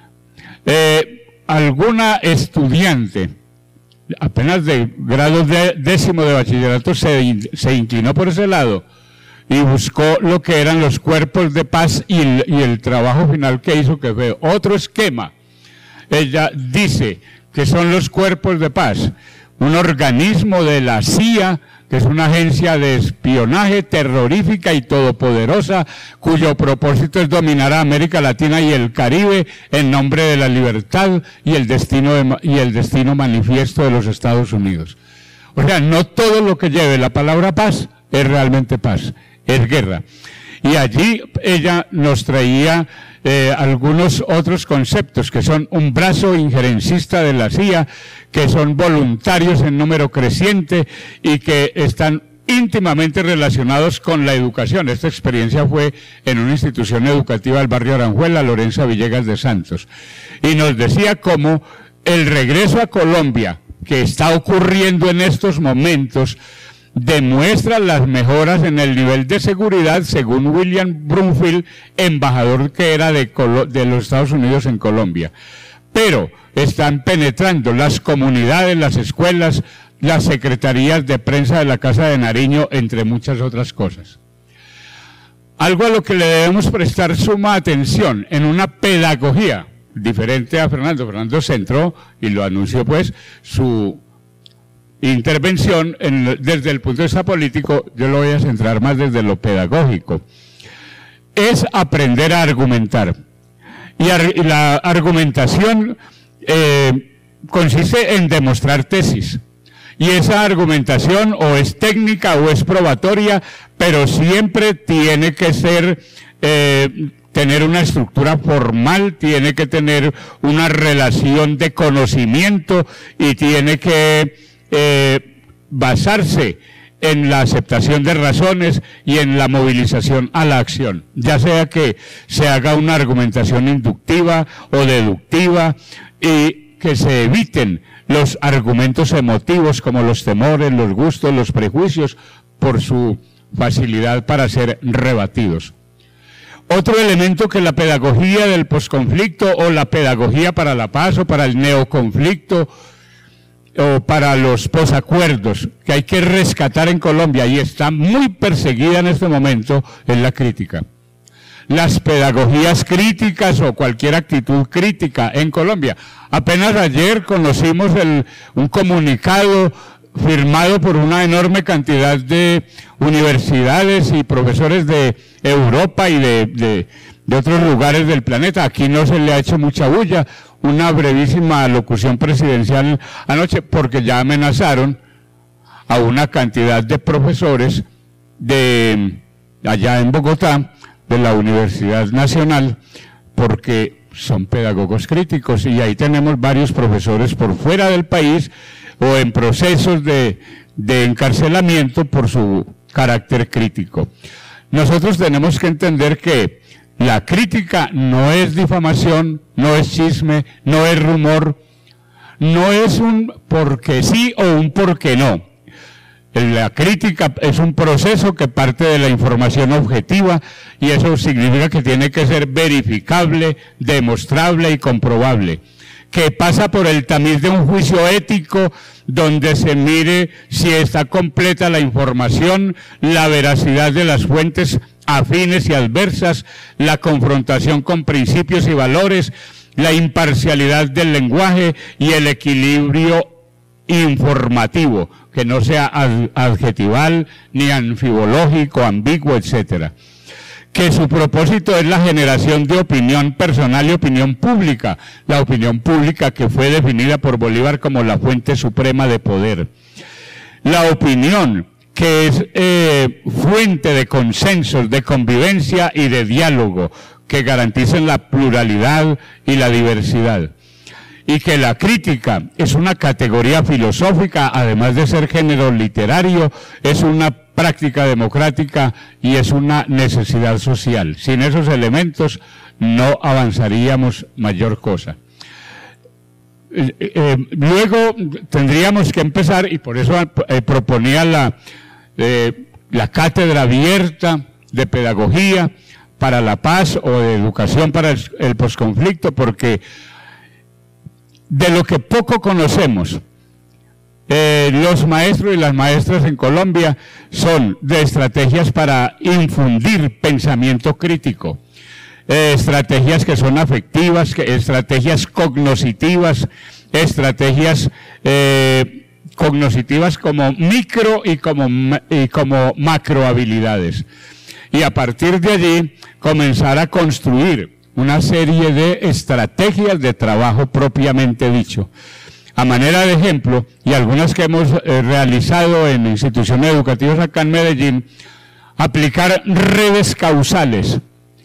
eh, alguna estudiante apenas de grado de, décimo de bachillerato se, se inclinó por ese lado y buscó lo que eran los cuerpos de paz, y el, y el trabajo final que hizo, que fue otro esquema. Ella dice que son los cuerpos de paz, un organismo de la C I A, que es una agencia de espionaje terrorífica y todopoderosa, cuyo propósito es dominar a América Latina y el Caribe en nombre de la libertad y el destino, de, y el destino manifiesto de los Estados Unidos. O sea, no todo lo que lleve la palabra paz es realmente paz, es guerra. Y allí ella nos traía eh, algunos otros conceptos, que son un brazo injerencista de la C I A, que son voluntarios en número creciente y que están íntimamente relacionados con la educación. Esta experiencia fue en una institución educativa del barrio Aranjuela, Lorenza Villegas de Santos. Y nos decía cómo el regreso a Colombia que está ocurriendo en estos momentos demuestra las mejoras en el nivel de seguridad, según William Brumfield, embajador que era de, Colo- de los Estados Unidos en Colombia. Pero están penetrando las comunidades, las escuelas, las secretarías de prensa de la Casa de Nariño, entre muchas otras cosas. Algo a lo que le debemos prestar suma atención en una pedagogía diferente a Fernando. Fernando centró, y lo anunció pues, su intervención en, desde el punto de vista político. Yo lo voy a centrar más desde lo pedagógico. Es aprender a argumentar. Y, ar, y la argumentación eh, consiste en demostrar tesis. Y esa argumentación o es técnica o es probatoria, pero siempre tiene que ser, eh, tener una estructura formal, tiene que tener una relación de conocimiento y tiene que eh, basarse en la aceptación de razones y en la movilización a la acción, ya sea que se haga una argumentación inductiva o deductiva y que se eviten los argumentos emotivos como los temores, los gustos, los prejuicios, por su facilidad para ser rebatidos. Otro elemento que la pedagogía del posconflicto o la pedagogía para la paz o para el neoconflicto o para los posacuerdos que hay que rescatar en Colombia y está muy perseguida en este momento es la crítica. Las pedagogías críticas o cualquier actitud crítica en Colombia. Apenas ayer conocimos el, un comunicado firmado por una enorme cantidad de universidades y profesores de Europa y de, de, de otros lugares del planeta. Aquí no se le ha hecho mucha bulla. Una brevísima locución presidencial anoche, porque ya amenazaron a una cantidad de profesores de allá en Bogotá, de la Universidad Nacional, porque son pedagogos críticos y ahí tenemos varios profesores por fuera del país o en procesos de, de encarcelamiento por su carácter crítico. Nosotros tenemos que entender que la crítica no es difamación, no es chisme, no es rumor, no es un porque sí o un porque no. La crítica es un proceso que parte de la información objetiva y eso significa que tiene que ser verificable, demostrable y comprobable, que pasa por el tamiz de un juicio ético donde se mire si está completa la información, la veracidad de las fuentes afines y adversas, la confrontación con principios y valores, la imparcialidad del lenguaje y el equilibrio informativo, que no sea adjetival, ni anfibológico, ambiguo, etcétera. Que su propósito es la generación de opinión personal y opinión pública, la opinión pública que fue definida por Bolívar como la fuente suprema de poder. La opinión que es eh, fuente de consensos, de convivencia y de diálogo, que garanticen la pluralidad y la diversidad. Y que la crítica es una categoría filosófica, además de ser género literario, es una práctica democrática y es una necesidad social. Sin esos elementos no avanzaríamos mayor cosa. Eh, eh, luego tendríamos que empezar, y por eso eh, proponía la, eh, la cátedra abierta de pedagogía para la paz o de educación para el, el posconflicto, porque de lo que poco conocemos, eh, los maestros y las maestras en Colombia son de estrategias para infundir pensamiento crítico, eh, estrategias que son afectivas, que, estrategias cognoscitivas, estrategias eh, cognoscitivas como micro y como, y como macro habilidades. Y a partir de allí comenzar a construir una serie de estrategias de trabajo propiamente dicho. A manera de ejemplo, y algunas que hemos eh, realizado en instituciones educativas acá en Medellín, aplicar redes causales.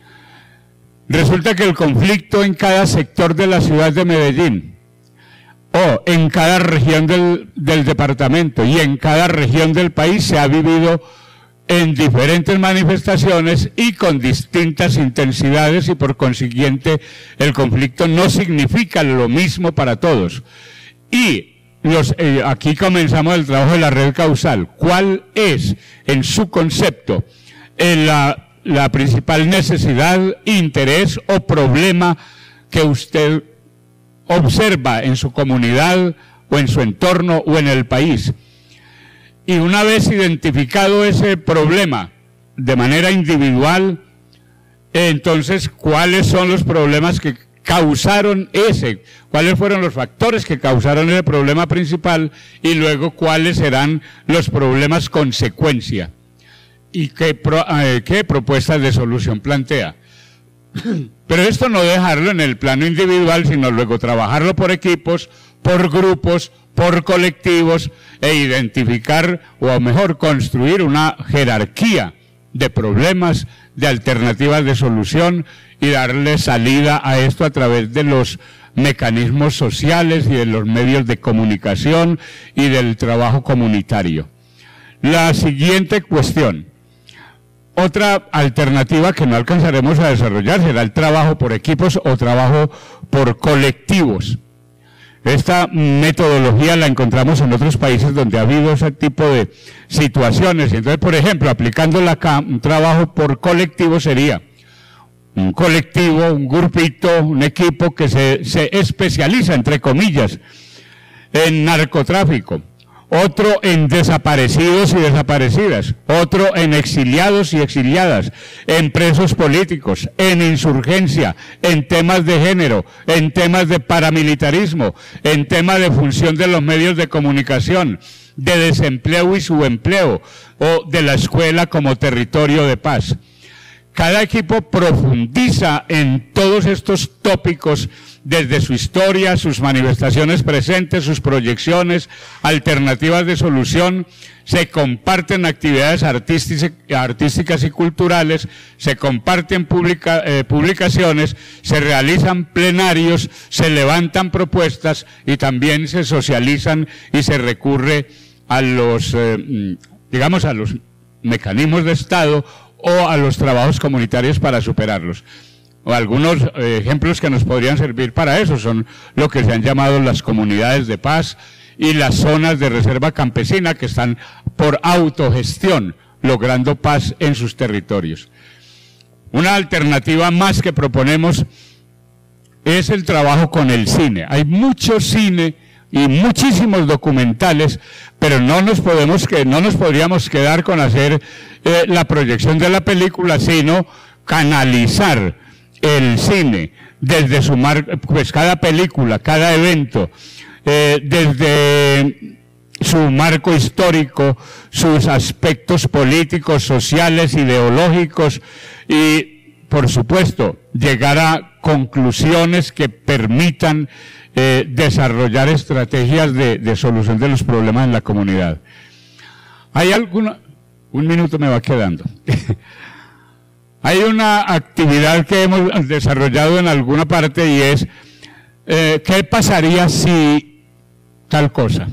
Resulta que el conflicto en cada sector de la ciudad de Medellín, o en cada región del, del departamento y en cada región del país se ha vivido en diferentes manifestaciones y con distintas intensidades y por consiguiente el conflicto no significa lo mismo para todos. Y los, eh, aquí comenzamos el trabajo de la red causal. ¿Cuál es, en su concepto, en la, la principal necesidad, interés o problema que usted observa en su comunidad o en su entorno o en el país? Y una vez identificado ese problema de manera individual, entonces, ¿cuáles son los problemas que causaron ese? ¿Cuáles fueron los factores que causaron ese problema principal? Y luego, ¿cuáles serán los problemas consecuencia? ¿Y qué, pro, eh, qué propuestas de solución plantea? Pero esto no dejarlo en el plano individual, sino luego trabajarlo por equipos, por grupos, por colectivos, e identificar, o a mejor construir una jerarquía de problemas, de alternativas de solución, y darle salida a esto a través de los mecanismos sociales y de los medios de comunicación y del trabajo comunitario. La siguiente cuestión. Otra alternativa que no alcanzaremos a desarrollar será el trabajo por equipos o trabajo por colectivos. Esta metodología la encontramos en otros países donde ha habido ese tipo de situaciones. Entonces, por ejemplo, aplicándola acá, un trabajo por colectivo sería un colectivo, un grupito, un equipo que se, se especializa, entre comillas, en narcotráfico. Otro en desaparecidos y desaparecidas, otro en exiliados y exiliadas, en presos políticos, en insurgencia, en temas de género, en temas de paramilitarismo, en temas de función de los medios de comunicación, de desempleo y subempleo, o de la escuela como territorio de paz. Cada equipo profundiza en todos estos tópicos desde su historia, sus manifestaciones presentes, sus proyecciones, alternativas de solución, se comparten actividades artísticas y culturales, se comparten publica, eh, publicaciones, se realizan plenarios, se levantan propuestas y también se socializan y se recurre a los, eh, digamos, a los mecanismos de Estado o a los trabajos comunitarios para superarlos. O algunos eh, ejemplos que nos podrían servir para eso son lo que se han llamado las comunidades de paz y las zonas de reserva campesina, que están por autogestión logrando paz en sus territorios. Una alternativa más que proponemos es el trabajo con el cine. Hay mucho cine y muchísimos documentales, pero no nos podemos que no nos podríamos quedar con hacer eh, la proyección de la película, sino canalizar el cine desde su mar, pues cada película, cada evento, eh, desde su marco histórico, sus aspectos políticos, sociales, ideológicos y, por supuesto, llegar a conclusiones que permitan eh, desarrollar estrategias de, de solución de los problemas en la comunidad. ¿Hay alguna? Un minuto me va quedando. Hay una actividad que hemos desarrollado en alguna parte y es, eh, ¿qué pasaría si tal cosa?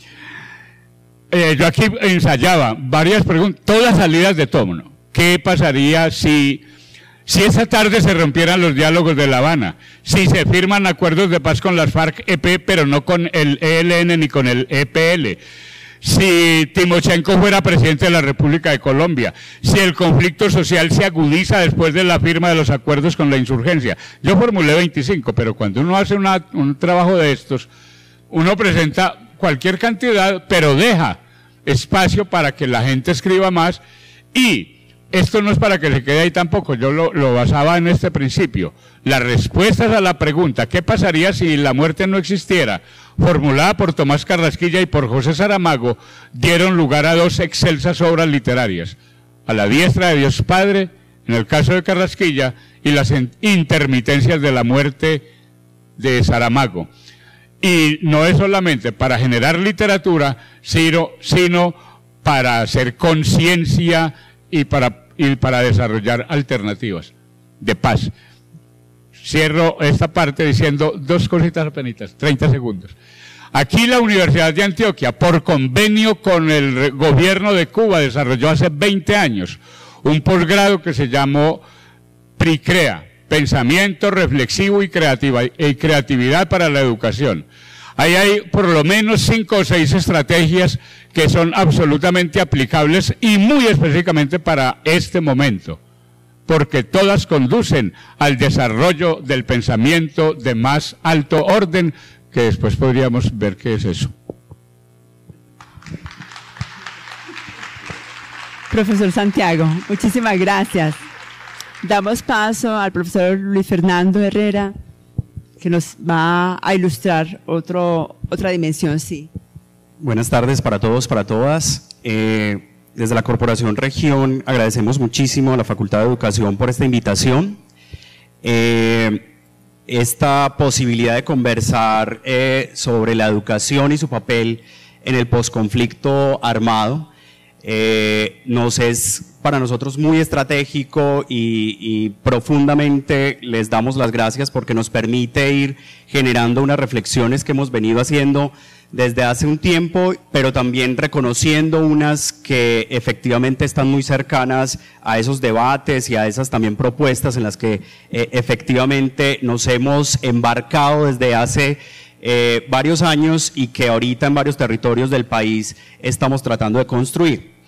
Eh, yo aquí ensayaba varias preguntas, todas salidas de tono. ¿Qué pasaría si, si esa tarde se rompieran los diálogos de La Habana? Si se firman acuerdos de paz con las FARC-E P, pero no con el E L N ni con el E P L. Si Timochenko fuera presidente de la República de Colombia, si el conflicto social se agudiza después de la firma de los acuerdos con la insurgencia. Yo formulé veinticinco, pero cuando uno hace una, un trabajo de estos, uno presenta cualquier cantidad, pero deja espacio para que la gente escriba más, y esto no es para que se quede ahí tampoco, yo lo, lo basaba en este principio. Las respuestas a la pregunta, ¿qué pasaría si la muerte no existiera?, formulada por Tomás Carrasquilla y por José Saramago, dieron lugar a dos excelsas obras literarias: A la diestra de Dios Padre, en el caso de Carrasquilla, y Las intermitencias de la muerte de Saramago. Y no es solamente para generar literatura, sino, sino para hacer conciencia y para, y para desarrollar alternativas de paz. Cierro esta parte diciendo dos cositas apenas, treinta segundos. Aquí la Universidad de Antioquia, por convenio con el gobierno de Cuba, desarrolló hace veinte años un posgrado que se llamó PRICREA, Pensamiento Reflexivo y, creativa, y Creatividad para la Educación. Ahí hay por lo menos cinco o seis estrategias que son absolutamente aplicables y muy específicamente para este momento, porque todas conducen al desarrollo del pensamiento de más alto orden, que después podríamos ver qué es eso. Profesor Santiago, muchísimas gracias. Damos paso al profesor Luis Fernando Herrera, que nos va a ilustrar otro, otra dimensión, sí. Buenas tardes para todos, para todas. Eh, desde la Corporación Región agradecemos muchísimo a la Facultad de Educación por esta invitación. Eh, esta posibilidad de conversar eh, sobre la educación y su papel en el posconflicto armado eh, nos es para nosotros muy estratégico y, y profundamente les damos las gracias porque nos permite ir generando unas reflexiones que hemos venido haciendo desde hace un tiempo, pero también reconociendo unas que efectivamente están muy cercanas a esos debates y a esas también propuestas en las que eh, efectivamente nos hemos embarcado desde hace eh, varios años y que ahorita en varios territorios del país estamos tratando de construir.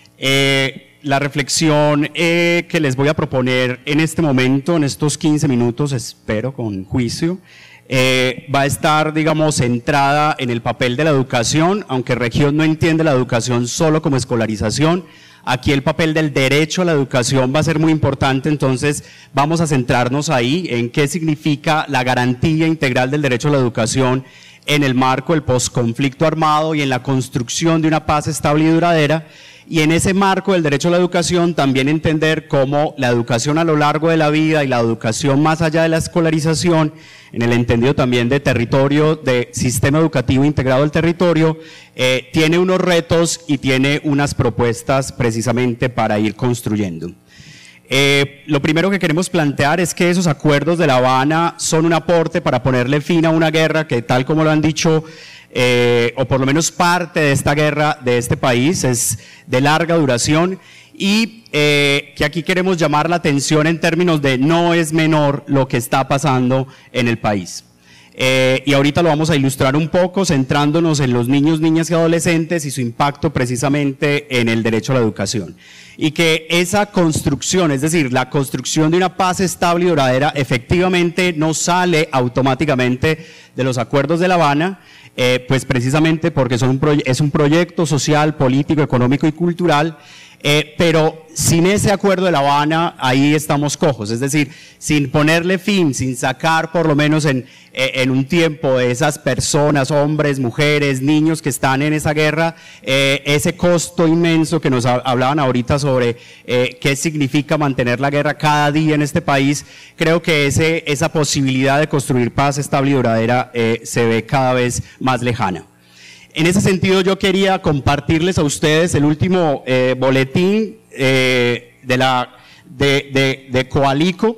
Eh, la reflexión eh, que les voy a proponer en este momento, en estos quince minutos, espero con juicio, Eh, va a estar, digamos, centrada en el papel de la educación, aunque Región no entiende la educación solo como escolarización. Aquí el papel del derecho a la educación va a ser muy importante, entonces vamos a centrarnos ahí en qué significa la garantía integral del derecho a la educación en el marco del posconflicto armado y en la construcción de una paz estable y duradera. Y en ese marco del derecho a la educación también entender cómo la educación a lo largo de la vida y la educación más allá de la escolarización, en el entendido también de territorio, de sistema educativo integrado del territorio, eh, tiene unos retos y tiene unas propuestas precisamente para ir construyendo. Eh, lo primero que queremos plantear es que esos acuerdos de La Habana son un aporte para ponerle fin a una guerra que, tal como lo han dicho, Eh, o por lo menos parte de esta guerra de este país es de larga duración y eh, que aquí queremos llamar la atención en términos de no es menor lo que está pasando en el país. Eh, y ahorita lo vamos a ilustrar un poco centrándonos en los niños, niñas y adolescentes y su impacto precisamente en el derecho a la educación. Y que esa construcción, es decir, la construcción de una paz estable y duradera efectivamente no sale automáticamente de los acuerdos de La Habana, Eh, pues precisamente porque son un es un proyecto social, político, económico y cultural, eh, pero sin ese acuerdo de La Habana ahí estamos cojos, es decir, sin ponerle fin, sin sacar por lo menos en, eh, en un tiempo de esas personas, hombres, mujeres, niños que están en esa guerra, eh, ese costo inmenso que nos hablaban ahorita sobre eh, qué significa mantener la guerra cada día en este país, creo que ese, esa posibilidad de construir paz estable y duradera eh, se ve cada vez más lejana. En ese sentido yo quería compartirles a ustedes el último eh, boletín eh, de, la, de, de, de Coalico.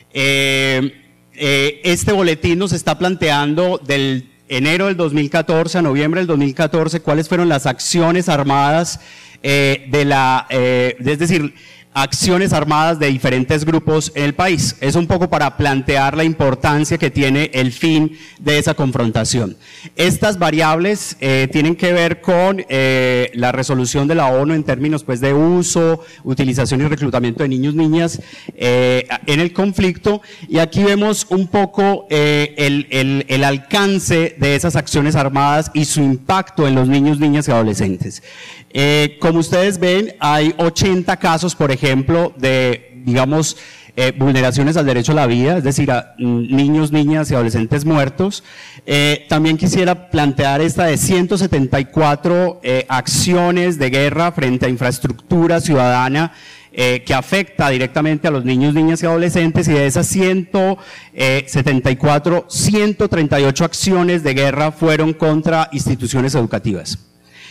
Eh, eh, este boletín nos está planteando del enero del dos mil catorce a noviembre del dos mil catorce cuáles fueron las acciones armadas eh, de la, eh, es decir, acciones armadas de diferentes grupos en el país. Es un poco para plantear la importancia que tiene el fin de esa confrontación. Estas variables eh, tienen que ver con eh, la resolución de la ONU en términos pues, de uso, utilización y reclutamiento de niños, niñas eh, en el conflicto, y aquí vemos un poco eh, el, el, el alcance de esas acciones armadas y su impacto en los niños, niñas y adolescentes. Eh, como ustedes ven, hay ochenta casos, por ejemplo, de, digamos, eh, vulneraciones al derecho a la vida, es decir, a niños, niñas y adolescentes muertos. Eh, también quisiera plantear esta de ciento setenta y cuatro eh, acciones de guerra frente a infraestructura ciudadana eh, que afecta directamente a los niños, niñas y adolescentes, y de esas ciento setenta y cuatro, ciento treinta y ocho acciones de guerra fueron contra instituciones educativas.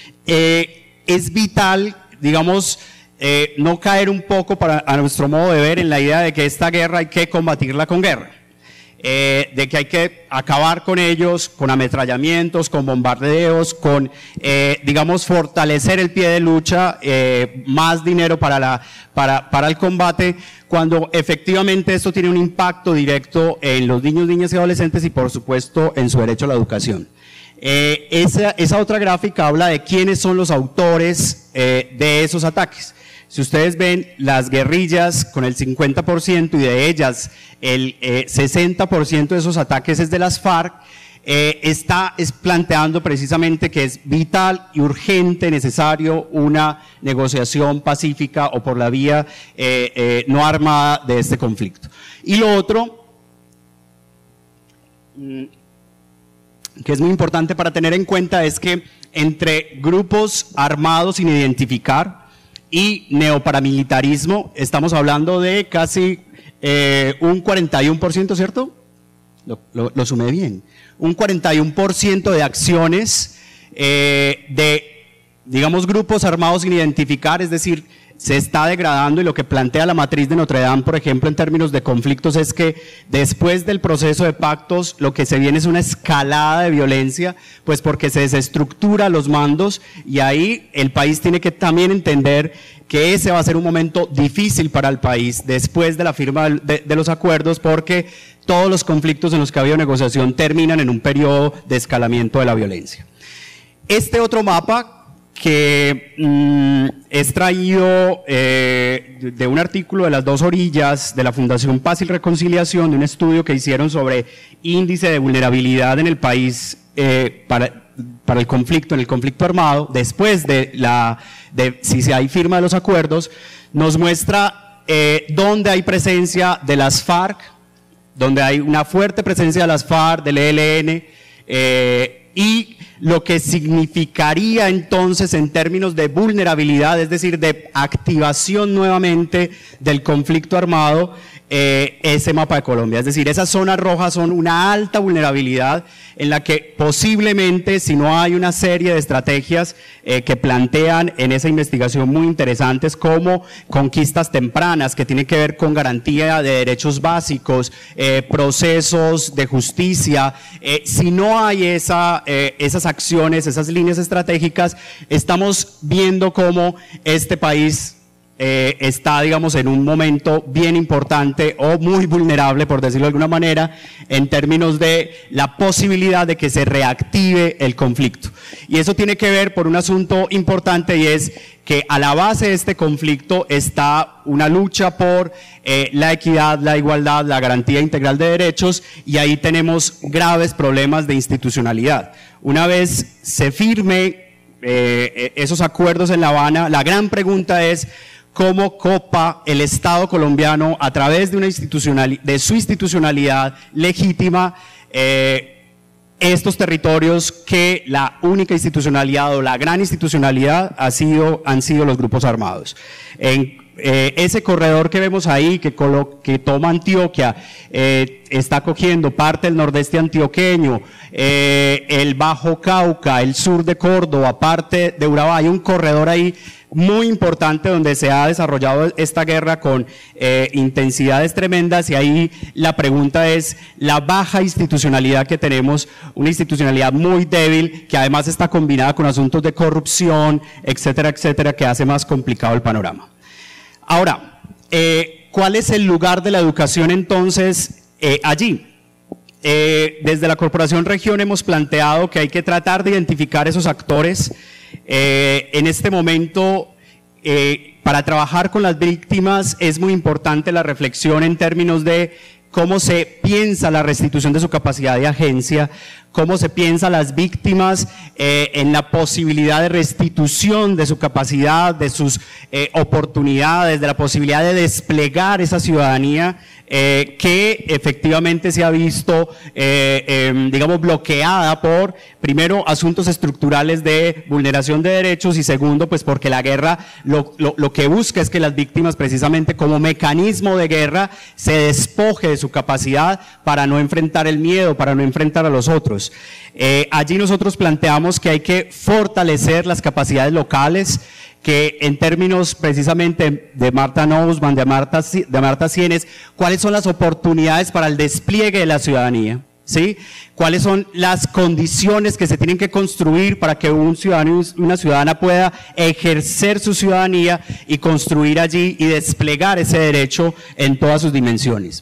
Eh, Es vital, digamos, eh, no caer un poco para, a nuestro modo de ver en la idea de que esta guerra hay que combatirla con guerra, eh, de que hay que acabar con ellos, con ametrallamientos, con bombardeos, con, eh, digamos, fortalecer el pie de lucha, eh, más dinero para, la, para, para el combate, cuando efectivamente esto tiene un impacto directo en los niños, niñas y adolescentes y por supuesto en su derecho a la educación. Eh, esa, esa otra gráfica habla de quiénes son los autores eh, de esos ataques. Si ustedes ven, las guerrillas con el cincuenta por ciento y de ellas el eh, sesenta por ciento de esos ataques es de las FARC, eh, está es planteando precisamente que es vital y urgente, necesario una negociación pacífica o por la vía eh, eh, no armada de este conflicto. Y lo otro, que es muy importante para tener en cuenta, es que entre grupos armados sin identificar y neoparamilitarismo, estamos hablando de casi eh, un cuarenta y uno por ciento, ¿cierto? Lo, lo, lo sumé bien. Un cuarenta y uno por ciento de acciones eh, de, digamos, grupos armados sin identificar, es decir, se está degradando, y lo que plantea la matriz de Notre Dame, por ejemplo, en términos de conflictos, es que después del proceso de pactos lo que se viene es una escalada de violencia, pues porque se desestructura los mandos, y ahí el país tiene que también entender que ese va a ser un momento difícil para el país después de la firma de, de los acuerdos, porque todos los conflictos en los que ha habido negociación terminan en un periodo de escalamiento de la violencia. Este otro mapa, que mmm, es traído eh, de un artículo de Las Dos Orillas, de la Fundación Paz y Reconciliación, de un estudio que hicieron sobre índice de vulnerabilidad en el país eh, para, para el conflicto, en el conflicto armado, después de la, de si se hay firma de los acuerdos, nos muestra eh, dónde hay presencia de las FARC, donde hay una fuerte presencia de las FARC, del E L N, eh, y lo que significaría entonces en términos de vulnerabilidad, es decir, de activación nuevamente del conflicto armado, eh, ese mapa de Colombia. Es decir, esas zonas rojas son una alta vulnerabilidad en la que posiblemente, si no hay una serie de estrategias eh, que plantean en esa investigación muy interesantes, como conquistas tempranas, que tienen que ver con garantía de derechos básicos, eh, procesos de justicia, eh, si no hay esa, eh, esas acciones, esas líneas estratégicas, estamos viendo cómo este país Eh, está, digamos, en un momento bien importante o muy vulnerable, por decirlo de alguna manera, en términos de la posibilidad de que se reactive el conflicto. Y eso tiene que ver por un asunto importante, y es que a la base de este conflicto está una lucha por eh, la equidad, la igualdad, la garantía integral de derechos, y ahí tenemos graves problemas de institucionalidad. Una vez se firme eh, esos acuerdos en La Habana, la gran pregunta es cómo copa el Estado colombiano a través de, una institucional, de su institucionalidad legítima eh, estos territorios que la única institucionalidad o la gran institucionalidad ha sido, han sido los grupos armados. En, eh, ese corredor que vemos ahí, que, colo, que toma Antioquia, eh, está cogiendo parte del nordeste antioqueño, eh, el Bajo Cauca, el sur de Córdoba, parte de Urabá, hay un corredor ahí muy importante donde se ha desarrollado esta guerra con eh, intensidades tremendas, y ahí la pregunta es la baja institucionalidad que tenemos, una institucionalidad muy débil que además está combinada con asuntos de corrupción, etcétera, etcétera, que hace más complicado el panorama. Ahora, eh, ¿cuál es el lugar de la educación entonces eh, allí? Eh, desde la Corporación Región hemos planteado que hay que tratar de identificar esos actores. Eh, en este momento, eh, para trabajar con las víctimas es muy importante la reflexión en términos de cómo se piensa la restitución de su capacidad de agencia, cómo se piensa las víctimas eh, en la posibilidad de restitución de su capacidad, de sus eh, oportunidades, de la posibilidad de desplegar esa ciudadanía eh, que efectivamente se ha visto, eh, eh, digamos, bloqueada por, primero, asuntos estructurales de vulneración de derechos, y segundo, pues porque la guerra lo, lo, lo que busca es que las víctimas, precisamente como mecanismo de guerra, se despoje de su capacidad para no enfrentar el miedo, para no enfrentar a los otros. Eh, allí nosotros planteamos que hay que fortalecer las capacidades locales, que en términos precisamente de Marta Nussbaum, de Marta, de Marta Sienes, cuáles son las oportunidades para el despliegue de la ciudadanía, ¿sí? Cuáles son las condiciones que se tienen que construir para que un ciudadano y una ciudadana pueda ejercer su ciudadanía y construir allí y desplegar ese derecho en todas sus dimensiones.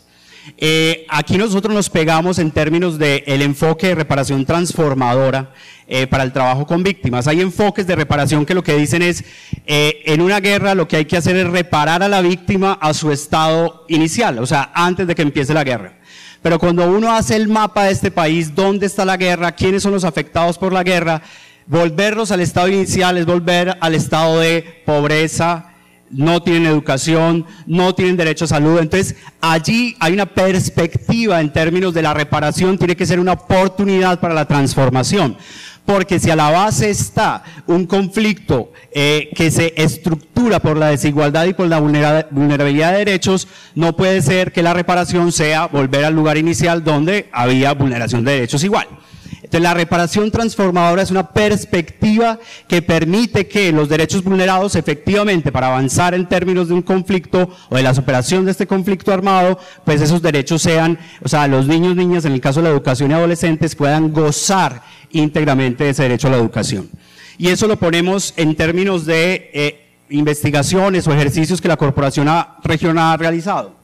Eh, aquí nosotros nos pegamos en términos de el enfoque de reparación transformadora eh, para el trabajo con víctimas. Hay enfoques de reparación que lo que dicen es, eh, en una guerra lo que hay que hacer es reparar a la víctima a su estado inicial, o sea, antes de que empiece la guerra. Pero cuando uno hace el mapa de este país, dónde está la guerra, quiénes son los afectados por la guerra, volverlos al estado inicial es volver al estado de pobreza, no tienen educación, no tienen derecho a salud. Entonces, allí hay una perspectiva en términos de la reparación, tiene que ser una oportunidad para la transformación. Porque si a la base está un conflicto eh, que se estructura por la desigualdad y por la vulnerabilidad de derechos, no puede ser que la reparación sea volver al lugar inicial donde había vulneración de derechos igual. Entonces, la reparación transformadora es una perspectiva que permite que los derechos vulnerados, efectivamente, para avanzar en términos de un conflicto o de la superación de este conflicto armado, pues esos derechos sean, o sea, los niños, niñas, en el caso de la educación y adolescentes, puedan gozar íntegramente de ese derecho a la educación. Y eso lo ponemos en términos de eh, investigaciones o ejercicios que la Corporación Regional ha realizado.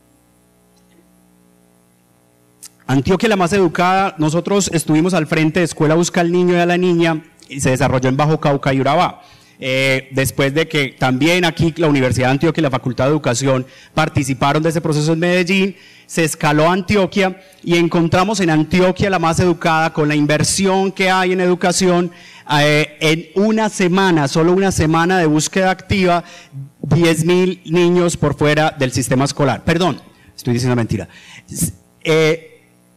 Antioquia, la más educada, nosotros estuvimos al frente de Escuela Busca al Niño y a la Niña y se desarrolló en Bajo Cauca y Urabá. Eh, después de que también aquí la Universidad de Antioquia y la Facultad de Educación participaron de ese proceso en Medellín, se escaló a Antioquia y encontramos en Antioquia la más educada con la inversión que hay en educación. Eh, en una semana, solo una semana de búsqueda activa, diez mil niños por fuera del sistema escolar. Perdón, estoy diciendo mentira. Eh,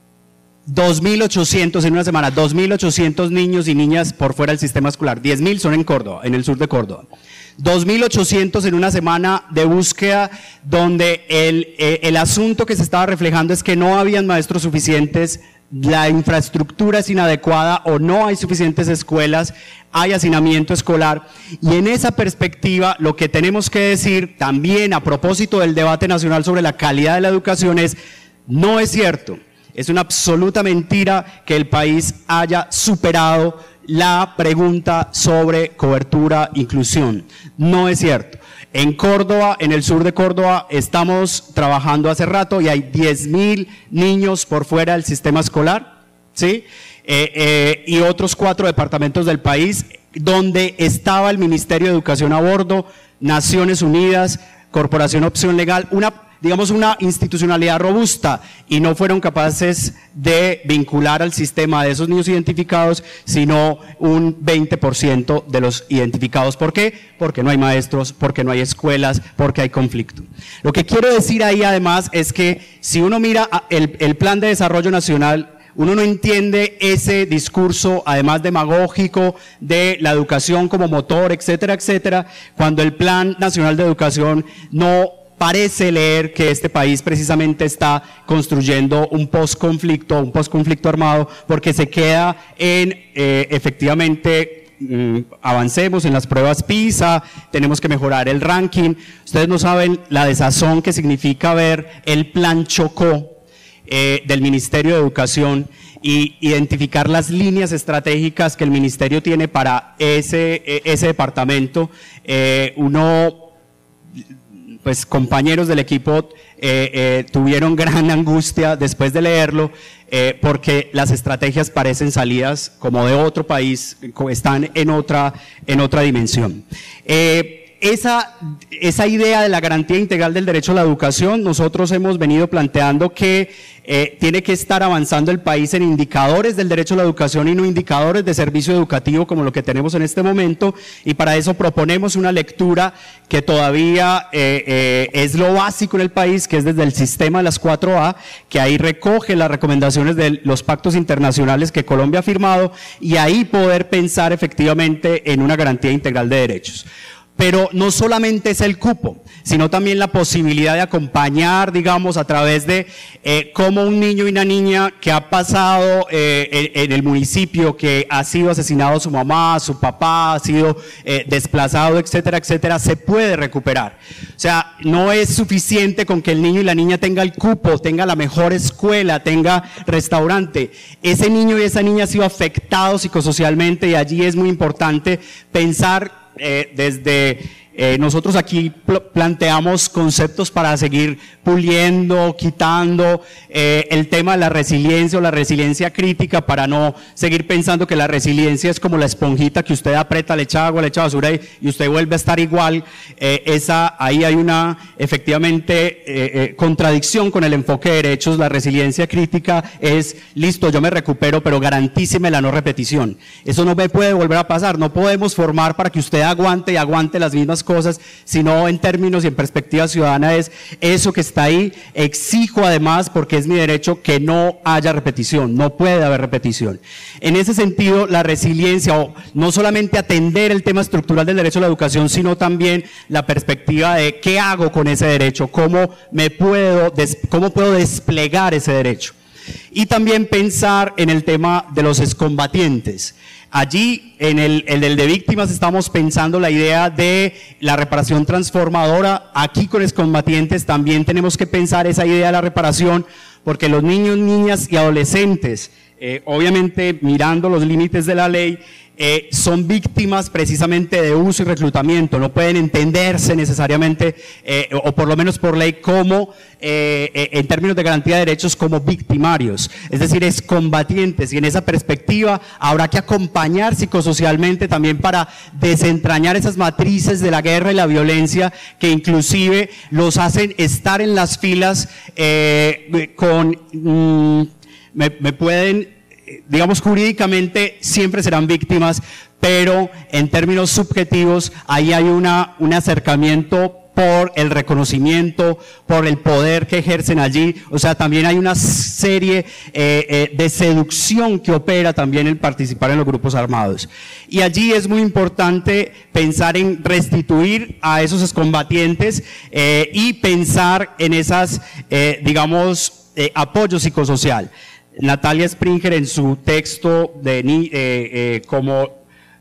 dos mil ochocientos en una semana, dos mil ochocientos niños y niñas por fuera del sistema escolar, diez mil son en Córdoba, en el sur de Córdoba. dos mil ochocientos en una semana de búsqueda donde el, eh, el asunto que se estaba reflejando es que no habían maestros suficientes, la infraestructura es inadecuada o no hay suficientes escuelas, hay hacinamiento escolar. Y en esa perspectiva lo que tenemos que decir también a propósito del debate nacional sobre la calidad de la educación es, no es cierto. Es una absoluta mentira que el país haya superado la pregunta sobre cobertura e inclusión. No es cierto. En Córdoba, en el sur de Córdoba, estamos trabajando hace rato y hay diez mil niños por fuera del sistema escolar, ¿sí? Eh, eh, y otros cuatro departamentos del país donde estaba el Ministerio de Educación a bordo, Naciones Unidas, Corporación Opción Legal, una digamos una institucionalidad robusta, y no fueron capaces de vincular al sistema de esos niños identificados, sino un veinte por ciento de los identificados. ¿Por qué? Porque no hay maestros, porque no hay escuelas, porque hay conflicto. Lo que quiero decir ahí además es que si uno mira el, el Plan de Desarrollo Nacional, uno no entiende ese discurso, además demagógico, de la educación como motor, etcétera, etcétera, cuando el Plan Nacional de Educación no parece leer que este país precisamente está construyendo un posconflicto, un posconflicto armado, porque se queda en, eh, efectivamente, mm, avancemos en las pruebas PISA, tenemos que mejorar el ranking. Ustedes no saben la desazón que significa ver el plan Chocó eh, del Ministerio de Educación y identificar las líneas estratégicas que el Ministerio tiene para ese, ese departamento. Eh, uno... pues compañeros del equipo eh, eh, tuvieron gran angustia después de leerlo, eh, porque las estrategias parecen salidas como de otro país, están en otra, en otra dimensión. Eh, esa, esa idea de la garantía integral del derecho a la educación, nosotros hemos venido planteando que eh, tiene que estar avanzando el país en indicadores del derecho a la educación y no indicadores de servicio educativo como lo que tenemos en este momento, y para eso proponemos una lectura que todavía eh, eh, es lo básico en el país, que es desde el sistema de las cuatro A, que ahí recoge las recomendaciones de los pactos internacionales que Colombia ha firmado, y ahí poder pensar efectivamente en una garantía integral de derechos. Pero no solamente es el cupo, sino también la posibilidad de acompañar, digamos, a través de eh, cómo un niño y una niña que ha pasado eh, en, en el municipio, que ha sido asesinado su mamá, su papá, ha sido eh, desplazado, etcétera, etcétera, se puede recuperar. O sea, no es suficiente con que el niño y la niña tenga el cupo, tenga la mejor escuela, tenga restaurante. Ese niño y esa niña ha sido afectado psicosocialmente, y allí es muy importante pensar Eh, desde Eh, nosotros aquí pl planteamos conceptos para seguir puliendo, quitando eh, el tema de la resiliencia o la resiliencia crítica, para no seguir pensando que la resiliencia es como la esponjita que usted aprieta, le echa agua, le echa basura y, y usted vuelve a estar igual. Eh, esa, ahí hay una, efectivamente, eh, eh, contradicción con el enfoque de derechos. La resiliencia crítica es, listo, yo me recupero, pero garantíceme la no repetición. Eso no me puede volver a pasar. No podemos formar para que usted aguante y aguante las mismas cosas, sino en términos y en perspectiva ciudadana es eso que está ahí. Exijo además, porque es mi derecho, que no haya repetición, no puede haber repetición. En ese sentido, la resiliencia, o no solamente atender el tema estructural del derecho a la educación, sino también la perspectiva de qué hago con ese derecho, cómo me puedo, cómo puedo desplegar ese derecho. Y también pensar en el tema de los excombatientes. Allí, en el, en el de víctimas, estamos pensando la idea de la reparación transformadora. Aquí con excombatientes también tenemos que pensar esa idea de la reparación, porque los niños, niñas y adolescentes, eh, obviamente mirando los límites de la ley, Eh, son víctimas precisamente de uso y reclutamiento, no pueden entenderse necesariamente, eh, o por lo menos por ley, como, eh, eh, en términos de garantía de derechos, como victimarios, es decir, es combatientes, y en esa perspectiva habrá que acompañar psicosocialmente también para desentrañar esas matrices de la guerra y la violencia que inclusive los hacen estar en las filas eh, con, mmm, me, me pueden... digamos, jurídicamente siempre serán víctimas, pero en términos subjetivos ahí hay una, un acercamiento por el reconocimiento, por el poder que ejercen allí. O sea, también hay una serie eh, eh, de seducción que opera también el participar en los grupos armados. Y allí es muy importante pensar en restituir a esos excombatientes eh, y pensar en esas, eh, digamos, eh, apoyo psicosocial. Natalia Springer, en su texto de eh, eh, como,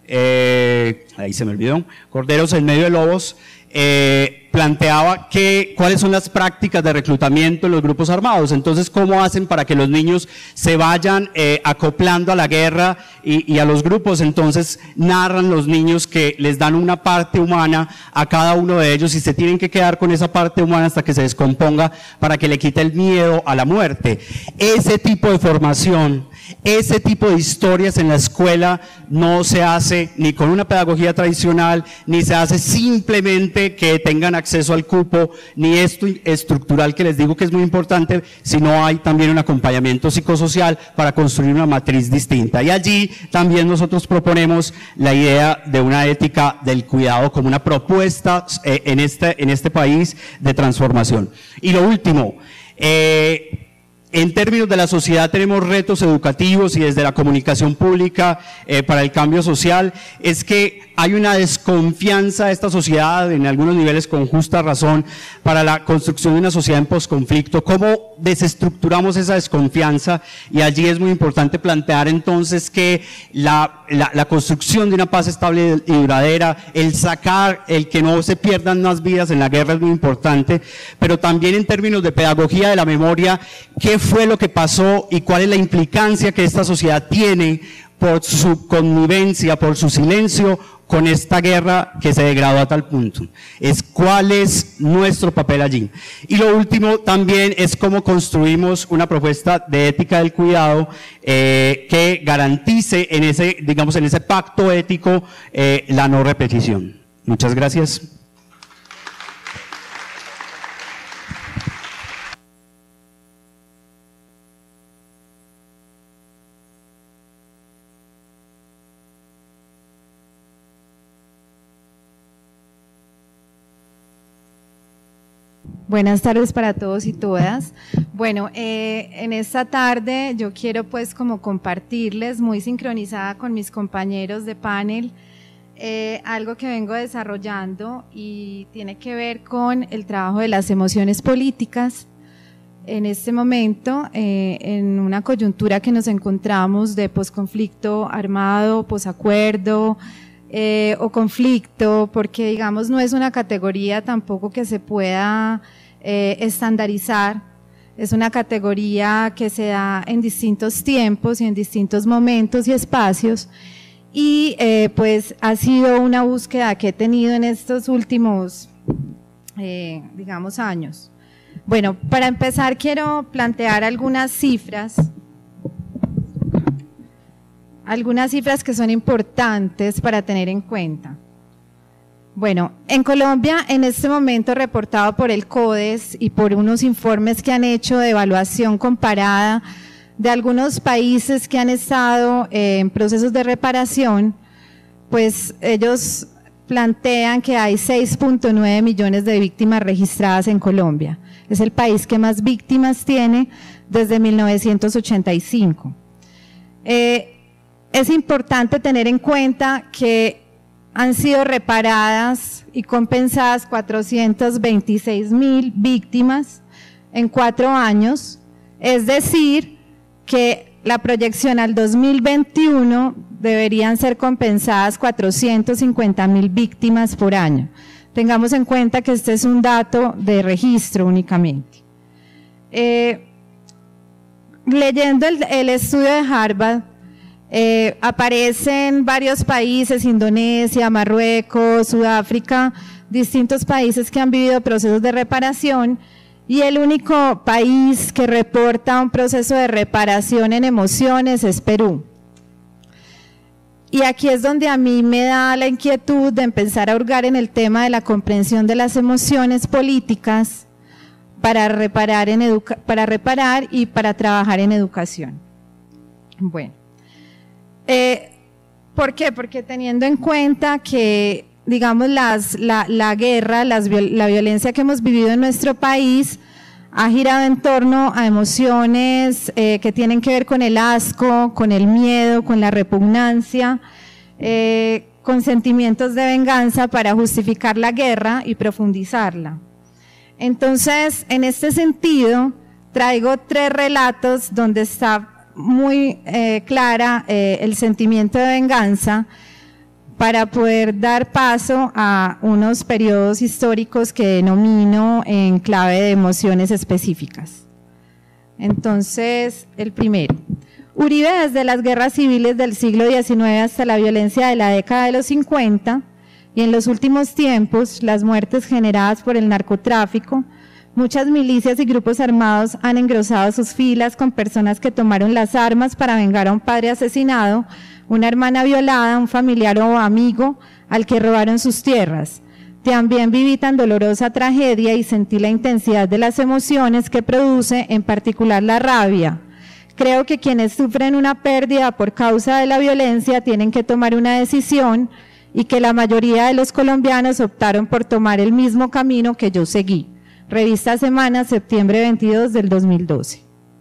eh, ahí se me olvidó, Corderos en medio de lobos, eh, planteaba que, cuáles son las prácticas de reclutamiento en los grupos armados. Entonces, ¿cómo hacen para que los niños se vayan eh, acoplando a la guerra y, y a los grupos? Entonces, narran los niños que les dan una parte humana a cada uno de ellos y se tienen que quedar con esa parte humana hasta que se descomponga para que le quite el miedo a la muerte. Ese tipo de formación, ese tipo de historias en la escuela no se hace ni con una pedagogía tradicional, ni se hace simplemente que tengan acceso al cupo, ni esto estructural que les digo que es muy importante, sino hay también un acompañamiento psicosocial para construir una matriz distinta. Y allí también nosotros proponemos la idea de una ética del cuidado como una propuesta eh, en, este, en este país de transformación. Y lo último, eh, en términos de la sociedad tenemos retos educativos y desde la comunicación pública eh, para el cambio social, es que hay una desconfianza de esta sociedad, en algunos niveles con justa razón, para la construcción de una sociedad en posconflicto. ¿Cómo desestructuramos esa desconfianza? Y allí es muy importante plantear entonces que la, la, la construcción de una paz estable y duradera, el sacar, el que no se pierdan más vidas en la guerra es muy importante, pero también en términos de pedagogía de la memoria, ¿qué fue lo que pasó y cuál es la implicancia que esta sociedad tiene por su connivencia, por su silencio con esta guerra que se degradó a tal punto? Es cuál es nuestro papel allí. Y lo último también es cómo construimos una propuesta de ética del cuidado eh, que garantice en ese, digamos, en ese pacto ético eh, la no repetición. Muchas gracias. Buenas tardes para todos y todas. Bueno, eh, en esta tarde yo quiero pues como compartirles, muy sincronizada con mis compañeros de panel, eh, algo que vengo desarrollando y tiene que ver con el trabajo de las emociones políticas. En este momento, eh, en una coyuntura que nos encontramos de posconflicto armado, posacuerdo, Eh, o conflicto, porque digamos no es una categoría tampoco que se pueda eh, estandarizar, es una categoría que se da en distintos tiempos y en distintos momentos y espacios, y eh, pues ha sido una búsqueda que he tenido en estos últimos, eh, digamos, años. Bueno, para empezar quiero plantear algunas cifras, algunas cifras que son importantes para tener en cuenta. Bueno, en Colombia, en este momento reportado por el CODES y por unos informes que han hecho de evaluación comparada de algunos países que han estado eh, en procesos de reparación, pues ellos plantean que hay seis punto nueve millones de víctimas registradas en Colombia. Es el país que más víctimas tiene desde mil novecientos ochenta y cinco. Eh, es importante tener en cuenta que han sido reparadas y compensadas cuatrocientas veintiséis mil víctimas en cuatro años, es decir, que la proyección al dos mil veintiuno deberían ser compensadas cuatrocientas cincuenta mil víctimas por año. Tengamos en cuenta que este es un dato de registro únicamente. Eh, leyendo el, el estudio de Harvard, Eh, aparecen varios países, Indonesia, Marruecos, Sudáfrica, distintos países que han vivido procesos de reparación, y el único país que reporta un proceso de reparación en emociones es Perú. Y aquí es donde a mí me da la inquietud de empezar a hurgar en el tema de la comprensión de las emociones políticas para reparar, en educa- para reparar y para trabajar en educación. Bueno. Eh, ¿Por qué? Porque teniendo en cuenta que, digamos, las, la, la guerra, las, la violencia que hemos vivido en nuestro país ha girado en torno a emociones eh, que tienen que ver con el asco, con el miedo, con la repugnancia, eh, con sentimientos de venganza para justificar la guerra y profundizarla. Entonces, en este sentido, traigo tres relatos donde está muy eh, clara eh, el sentimiento de venganza para poder dar paso a unos periodos históricos que denomino en clave de emociones específicas. Entonces, el primero. Uribe, desde las guerras civiles del siglo diecinueve hasta la violencia de la década de los cincuenta y en los últimos tiempos, las muertes generadas por el narcotráfico, muchas milicias y grupos armados han engrosado sus filas con personas que tomaron las armas para vengar a un padre asesinado, una hermana violada, un familiar o amigo al que robaron sus tierras. También viví tan dolorosa tragedia y sentí la intensidad de las emociones que produce, en particular la rabia. Creo que quienes sufren una pérdida por causa de la violencia tienen que tomar una decisión y que la mayoría de los colombianos optaron por tomar el mismo camino que yo seguí. Revista Semana, septiembre veintidós del dos mil doce.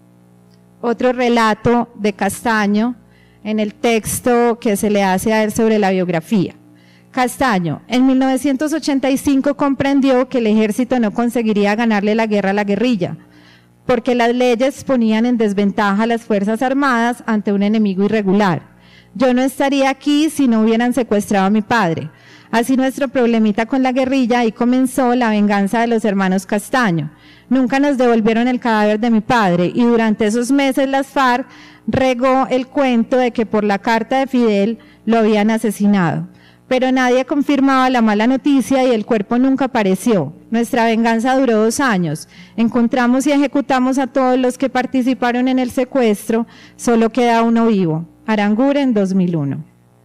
Otro relato de Castaño en el texto que se le hace a él sobre la biografía. Castaño, en mil novecientos ochenta y cinco comprendió que el ejército no conseguiría ganarle la guerra a la guerrilla, porque las leyes ponían en desventaja a las Fuerzas Armadas ante un enemigo irregular. Yo no estaría aquí si no hubieran secuestrado a mi padre. Así nuestro problemita con la guerrilla, ahí comenzó la venganza de los hermanos Castaño. Nunca nos devolvieron el cadáver de mi padre y durante esos meses las FARC regó el cuento de que por la carta de Fidel lo habían asesinado. Pero nadie confirmaba la mala noticia y el cuerpo nunca apareció. Nuestra venganza duró dos años. Encontramos y ejecutamos a todos los que participaron en el secuestro, solo queda uno vivo. Aranguren, dos mil uno.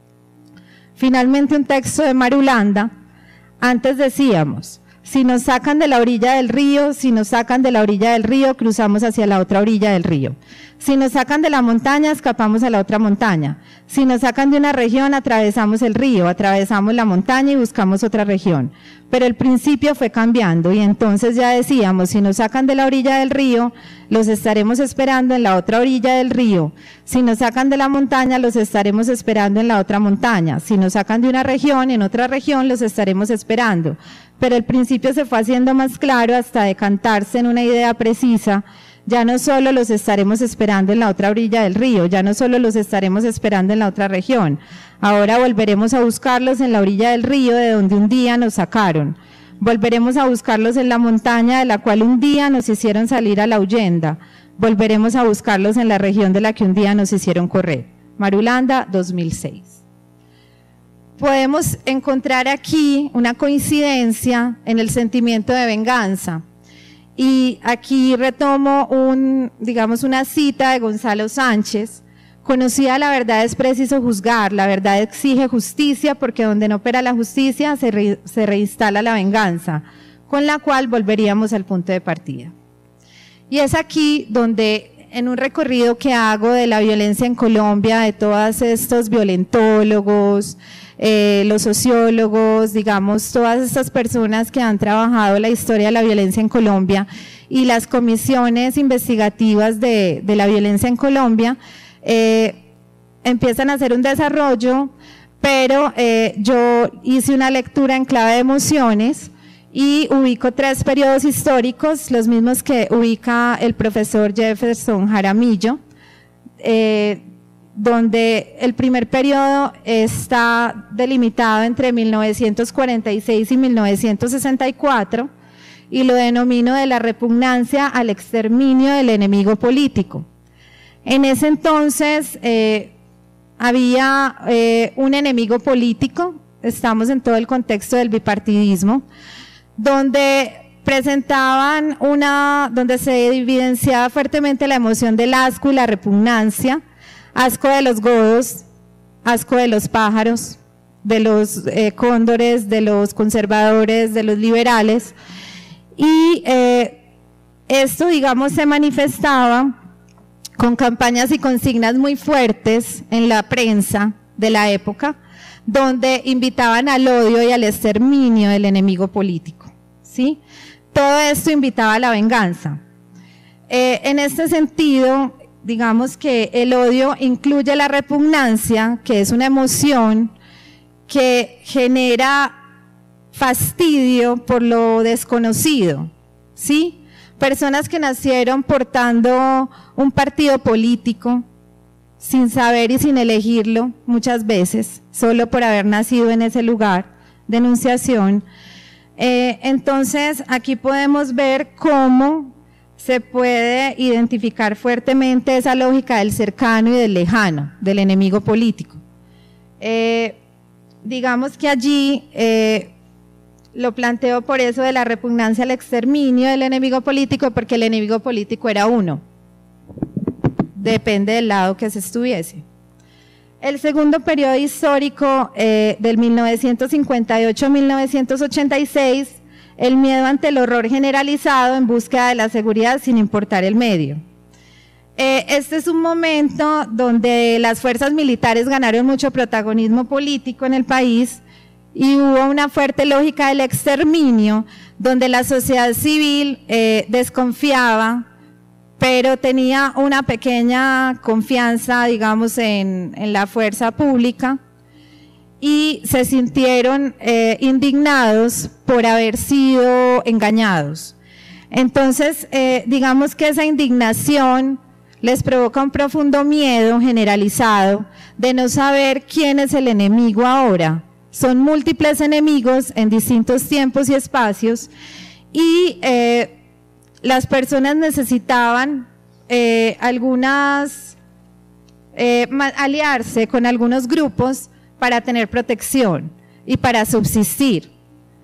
Finalmente, un texto de Marulanda. Antes decíamos, si nos sacan de la orilla del río, si nos sacan de la orilla del río, cruzamos hacia la otra orilla del río. Si nos sacan de la montaña, escapamos a la otra montaña. Si nos sacan de una región, atravesamos el río, atravesamos la montaña y buscamos otra región. Pero el principio fue cambiando y entonces ya decíamos, si nos sacan de la orilla del río, los estaremos esperando en la otra orilla del río. Si nos sacan de la montaña, los estaremos esperando en la otra montaña. Si nos sacan de una región, en otra región los estaremos esperando. Pero el principio se fue haciendo más claro hasta decantarse en una idea precisa. Ya no solo los estaremos esperando en la otra orilla del río, ya no solo los estaremos esperando en la otra región. Ahora volveremos a buscarlos en la orilla del río de donde un día nos sacaron. Volveremos a buscarlos en la montaña de la cual un día nos hicieron salir a la huyenda. Volveremos a buscarlos en la región de la que un día nos hicieron correr. Marulanda, dos mil seis. podemos encontrar aquí una coincidencia en el sentimiento de venganza. Y aquí retomo un, digamos, una cita de Gonzalo Sánchez: conocida la verdad es preciso juzgar, la verdad exige justicia, porque donde no opera la justicia se, re, se reinstala la venganza, con la cual volveríamos al punto de partida. Y es aquí donde, en un recorrido que hago de la violencia en Colombia, de todos estos violentólogos, eh, los sociólogos, digamos, todas estas personas que han trabajado la historia de la violencia en Colombia y las comisiones investigativas de, de la violencia en Colombia, eh, empiezan a hacer un desarrollo, pero eh, yo hice una lectura en clave de emociones y ubico tres periodos históricos, los mismos que ubica el profesor Jefferson Jaramillo, eh, donde el primer periodo está delimitado entre mil novecientos cuarenta y seis y mil novecientos sesenta y cuatro, y lo denomino de la repugnancia al exterminio del enemigo político. En ese entonces eh, había eh, un enemigo político, estamos en todo el contexto del bipartidismo, donde presentaban una, donde se evidenciaba fuertemente la emoción del asco y la repugnancia: asco de los godos, asco de los pájaros, de los eh, cóndores, de los conservadores, de los liberales. Y eh, esto, digamos, se manifestaba con campañas y consignas muy fuertes en la prensa de la época, donde invitaban al odio y al exterminio del enemigo político, ¿sí? Todo esto invitaba a la venganza. Eh, en este sentido, digamos que el odio incluye la repugnancia, que es una emoción que genera fastidio por lo desconocido, ¿sí? Personas que nacieron portando un partido político, sin saber y sin elegirlo muchas veces, solo por haber nacido en ese lugar de enunciación. Eh, entonces, aquí podemos ver cómo se puede identificar fuertemente esa lógica del cercano y del lejano, del enemigo político. Eh, digamos que allí eh, lo planteo por eso de la repugnancia al exterminio del enemigo político, porque el enemigo político era uno. Depende del lado que se estuviese. El segundo periodo histórico, eh, del mil novecientos cincuenta y ocho a mil novecientos ochenta y seis, el miedo ante el horror generalizado en búsqueda de la seguridad sin importar el medio. Eh, este es un momento donde las fuerzas militares ganaron mucho protagonismo político en el país y hubo una fuerte lógica del exterminio, donde la sociedad civil eh, desconfiaba, pero tenía una pequeña confianza, digamos, en, en la fuerza pública, y se sintieron eh, indignados por haber sido engañados. Entonces, eh, digamos que esa indignación les provoca un profundo miedo generalizado de no saber quién es el enemigo ahora. Son múltiples enemigos en distintos tiempos y espacios, y eh, las personas necesitaban eh, algunas, eh, aliarse con algunos grupos para tener protección y para subsistir.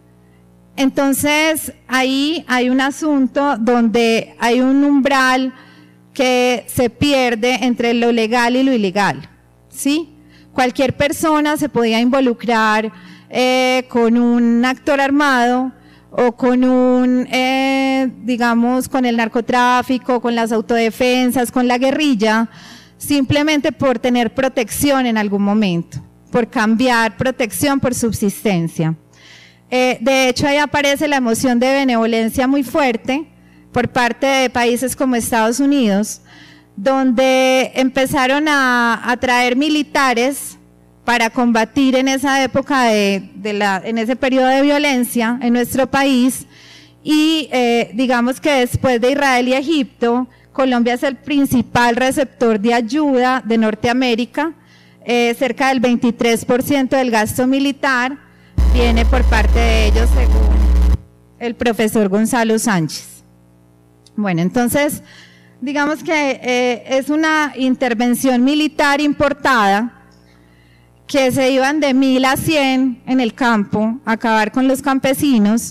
Entonces, ahí hay un asunto donde hay un umbral que se pierde entre lo legal y lo ilegal, ¿sí? Cualquier persona se podía involucrar eh, con un actor armado, o con un, eh, digamos, con el narcotráfico, con las autodefensas, con la guerrilla, simplemente por tener protección en algún momento, por cambiar protección por subsistencia. Eh, de hecho, ahí aparece la emoción de benevolencia muy fuerte por parte de países como Estados Unidos, donde empezaron a, a traer militares para combatir en esa época, de, de la, en ese periodo de violencia en nuestro país, y eh, digamos que después de Israel y Egipto, Colombia es el principal receptor de ayuda de Norteamérica. Eh, cerca del veintitrés por ciento del gasto militar viene por parte de ellos, según el profesor Gonzalo Sánchez. Bueno, entonces, digamos que eh, es una intervención militar importada, que se iban de mil a cien en el campo a acabar con los campesinos,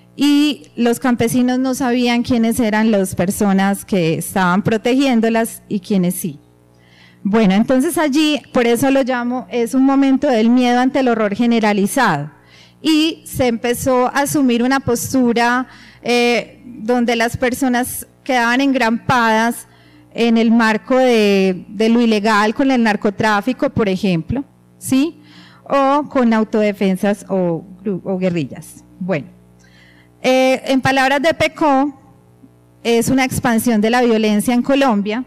y los campesinos no sabían quiénes eran las personas que estaban protegiéndolas y quiénes sí. Bueno, entonces allí, por eso lo llamo, es un momento del miedo ante el horror generalizado, y se empezó a asumir una postura eh, donde las personas quedaban engrampadas en el marco de, de lo ilegal con el narcotráfico, por ejemplo, ¿sí? O con autodefensas o, o guerrillas. Bueno, eh, en palabras de Pecó, es una expansión de la violencia en Colombia,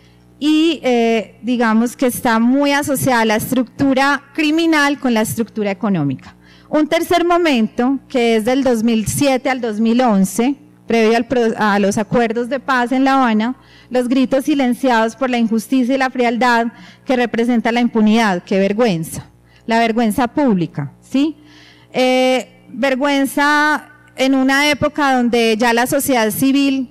y eh, digamos que está muy asociada a la estructura criminal con la estructura económica. Un tercer momento, que es del dos mil siete al dos mil once, previo al, a los acuerdos de paz en La Habana, los gritos silenciados por la injusticia y la frialdad que representa la impunidad. ¡Qué vergüenza! La vergüenza pública, ¿sí? Eh, vergüenza en una época donde ya la sociedad civil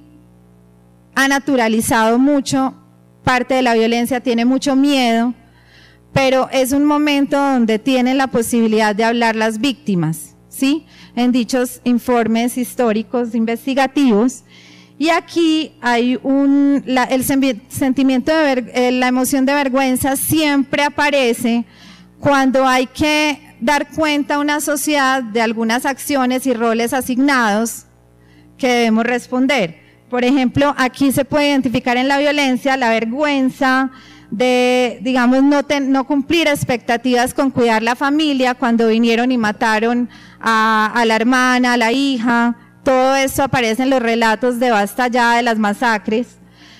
ha naturalizado mucho parte de la violencia, tiene mucho miedo, pero es un momento donde tienen la posibilidad de hablar las víctimas, ¿sí? En dichos informes históricos investigativos. Y aquí hay un, la, el sentimiento de ver, eh, la emoción de vergüenza siempre aparece cuando hay que dar cuenta a una sociedad de algunas acciones y roles asignados que debemos responder. Por ejemplo, aquí se puede identificar en la violencia la vergüenza de, digamos, no, ten, no cumplir expectativas con cuidar la familia cuando vinieron y mataron a, a la hermana, a la hija. Todo eso aparece en los relatos de Basta Ya, de las masacres.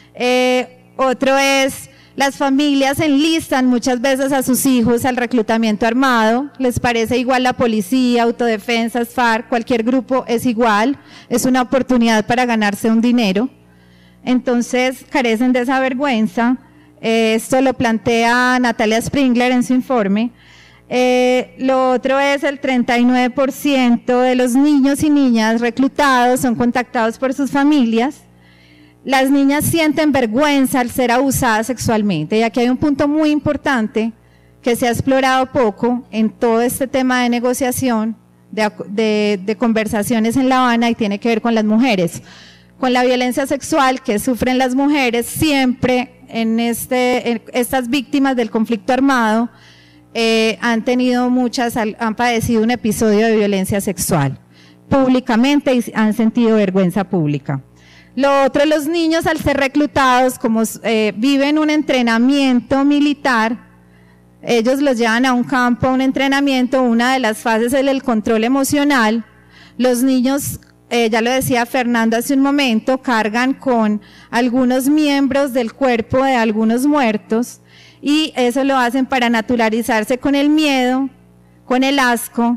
Eh, otro es, las familias enlistan muchas veces a sus hijos al reclutamiento armado, les parece igual la policía, autodefensas, FARC, cualquier grupo es igual, es una oportunidad para ganarse un dinero. Entonces carecen de esa vergüenza. Eh, esto lo plantea Natalia Springler en su informe. Eh, lo otro es el treinta y nueve por ciento de los niños y niñas reclutados son contactados por sus familias. Las niñas sienten vergüenza al ser abusadas sexualmente, y aquí hay un punto muy importante que se ha explorado poco en todo este tema de negociación, de, de, de conversaciones en La Habana, y tiene que ver con las mujeres. Con la violencia sexual que sufren las mujeres, siempre en, este, en estas víctimas del conflicto armado eh, han tenido muchas, han padecido un episodio de violencia sexual públicamente y han sentido vergüenza pública. Lo otro, los niños al ser reclutados, como eh, viven un entrenamiento militar, ellos los llevan a un campo, a un entrenamiento, una de las fases es el control emocional. Los niños, eh, ya lo decía Fernando hace un momento, cargan con algunos miembros del cuerpo de algunos muertos, y eso lo hacen para naturalizarse con el miedo, con el asco,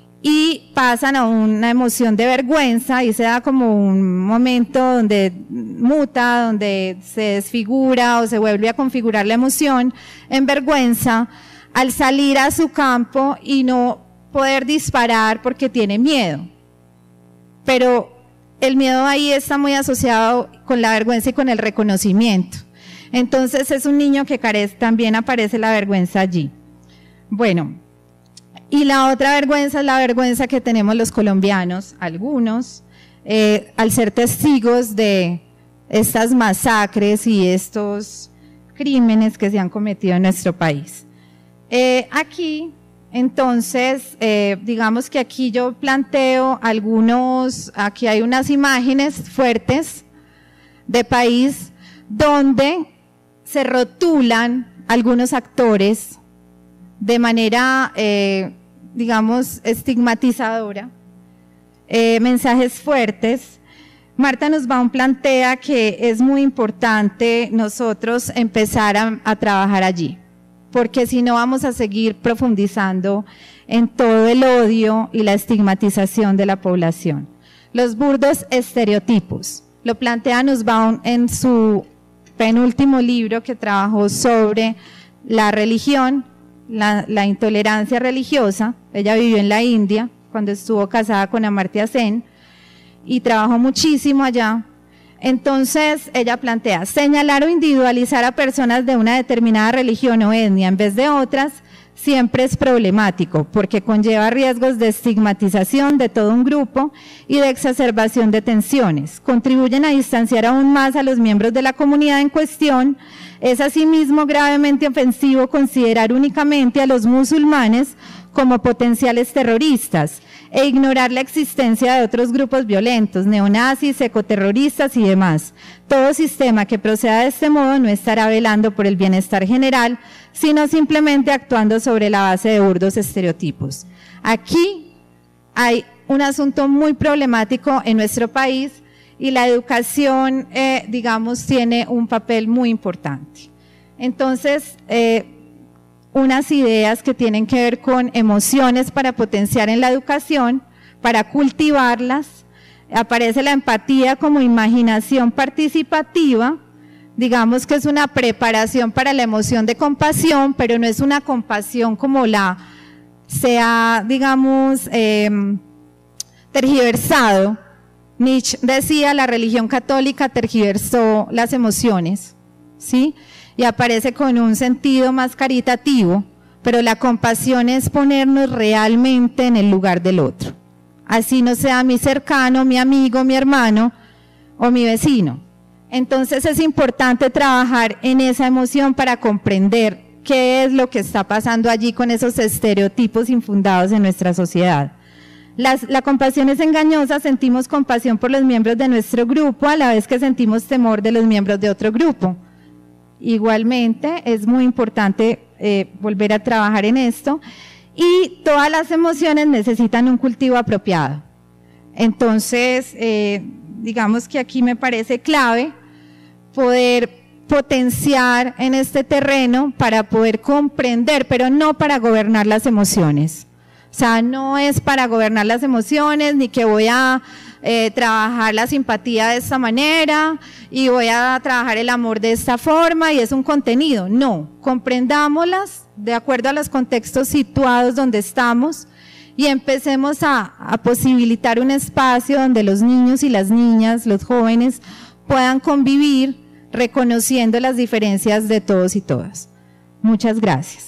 y pasan a una emoción de vergüenza, y se da como un momento donde muta, donde se desfigura o se vuelve a configurar la emoción en vergüenza al salir a su campo y no poder disparar porque tiene miedo. Pero el miedo ahí está muy asociado con la vergüenza y con el reconocimiento. Entonces es un niño que carece, también aparece la vergüenza allí. Bueno, y la otra vergüenza es la vergüenza que tenemos los colombianos, algunos, eh, al ser testigos de estas masacres y estos crímenes que se han cometido en nuestro país. Eh, aquí, entonces, eh, digamos que aquí yo planteo algunos, aquí hay unas imágenes fuertes de país donde se rotulan algunos actores de manera, eh, digamos, estigmatizadora, eh, mensajes fuertes. Marta Nussbaum plantea que es muy importante nosotros empezar a, a trabajar allí, porque si no vamos a seguir profundizando en todo el odio y la estigmatización de la población. Los burdos estereotipos, lo plantea Nussbaum en su penúltimo libro que trabajó sobre la religión, La, la intolerancia religiosa. Ella vivió en la India cuando estuvo casada con Amartya Sen y trabajó muchísimo allá. Entonces ella plantea señalar o individualizar a personas de una determinada religión o etnia en vez de otras siempre es problemático porque conlleva riesgos de estigmatización de todo un grupo y de exacerbación de tensiones. Contribuyen a distanciar aún más a los miembros de la comunidad en cuestión. Es asimismo gravemente ofensivo considerar únicamente a los musulmanes como potenciales terroristas e ignorar la existencia de otros grupos violentos, neonazis, ecoterroristas y demás. Todo sistema que proceda de este modo no estará velando por el bienestar general, sino simplemente actuando sobre la base de burdos estereotipos. Aquí hay un asunto muy problemático en nuestro país y la educación, eh, digamos, tiene un papel muy importante. Entonces, eh, unas ideas que tienen que ver con emociones para potenciar en la educación, para cultivarlas. Aparece la empatía como imaginación participativa, digamos que es una preparación para la emoción de compasión, pero no es una compasión como la se ha, digamos, eh, tergiversado. Nietzsche decía, la religión católica tergiversó las emociones, ¿sí? Y aparece con un sentido más caritativo, pero la compasión es ponernos realmente en el lugar del otro. Así no sea mi cercano, mi amigo, mi hermano o mi vecino. Entonces es importante trabajar en esa emoción para comprender qué es lo que está pasando allí con esos estereotipos infundados en nuestra sociedad. Las, la compasión es engañosa, sentimos compasión por los miembros de nuestro grupo a la vez que sentimos temor de los miembros de otro grupo. Igualmente es muy importante eh, volver a trabajar en esto y todas las emociones necesitan un cultivo apropiado. Entonces, eh, digamos que aquí me parece clave poder potenciar en este terreno para poder comprender, pero no para gobernar las emociones. O sea, no es para gobernar las emociones, ni que voy a eh, trabajar la simpatía de esta manera y voy a trabajar el amor de esta forma y es un contenido. No, comprendámoslas de acuerdo a los contextos situados donde estamos y empecemos a, a posibilitar un espacio donde los niños y las niñas, los jóvenes, puedan convivir reconociendo las diferencias de todos y todas. Muchas gracias.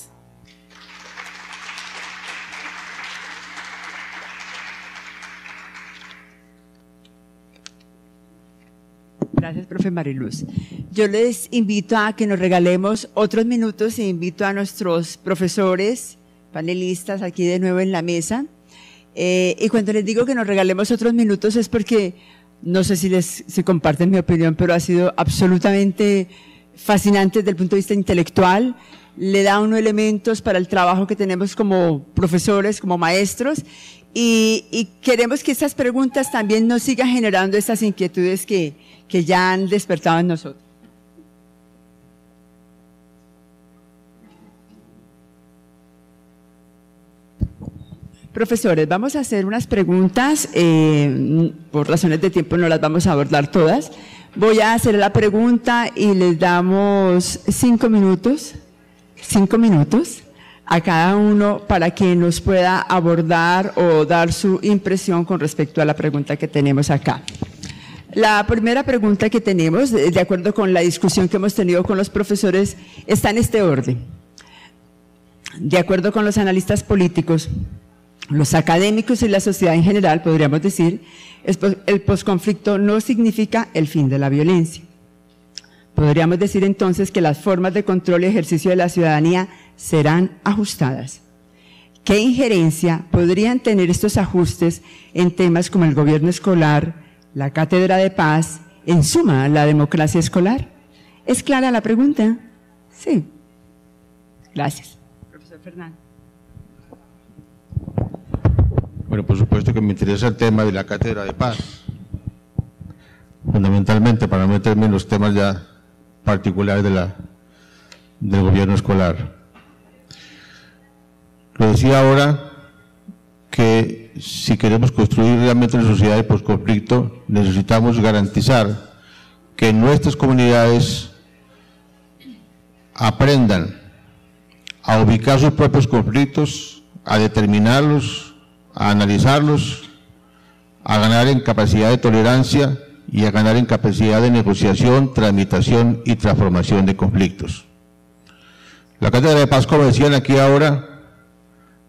Gracias, profe Mariluz. Yo les invito a que nos regalemos otros minutos e invito a nuestros profesores, panelistas aquí de nuevo en la mesa. Eh, y cuando les digo que nos regalemos otros minutos es porque, no sé si les si comparten mi opinión, pero ha sido absolutamente fascinante desde el punto de vista intelectual. Le da unos elementos para el trabajo que tenemos como profesores, como maestros. Y, y queremos que estas preguntas también nos sigan generando estas inquietudes que, que ya han despertado en nosotros. Profesores, vamos a hacer unas preguntas, eh, por razones de tiempo no las vamos a abordar todas. Voy a hacer la pregunta y les damos cinco minutos, cinco minutos a cada uno para que nos pueda abordar o dar su impresión con respecto a la pregunta que tenemos acá. La primera pregunta que tenemos, de acuerdo con la discusión que hemos tenido con los profesores, está en este orden. De acuerdo con los analistas políticos, los académicos y la sociedad en general, podríamos decir, el posconflicto no significa el fin de la violencia. Podríamos decir entonces que las formas de control y ejercicio de la ciudadanía serán ajustadas. ¿Qué injerencia podrían tener estos ajustes en temas como el gobierno escolar, la cátedra de paz, en suma, la democracia escolar? ¿Es clara la pregunta? Sí. Gracias. Profesor Fernando. Bueno, por supuesto que me interesa el tema de la cátedra de paz, fundamentalmente para no meterme en los temas ya particulares de la, del gobierno escolar. Lo decía ahora que si queremos construir realmente una sociedad de posconflicto, necesitamos garantizar que nuestras comunidades aprendan a ubicar sus propios conflictos, a determinarlos, a analizarlos, a ganar en capacidad de tolerancia y a ganar en capacidad de negociación, tramitación y transformación de conflictos. La cátedra de paz, como decían aquí ahora,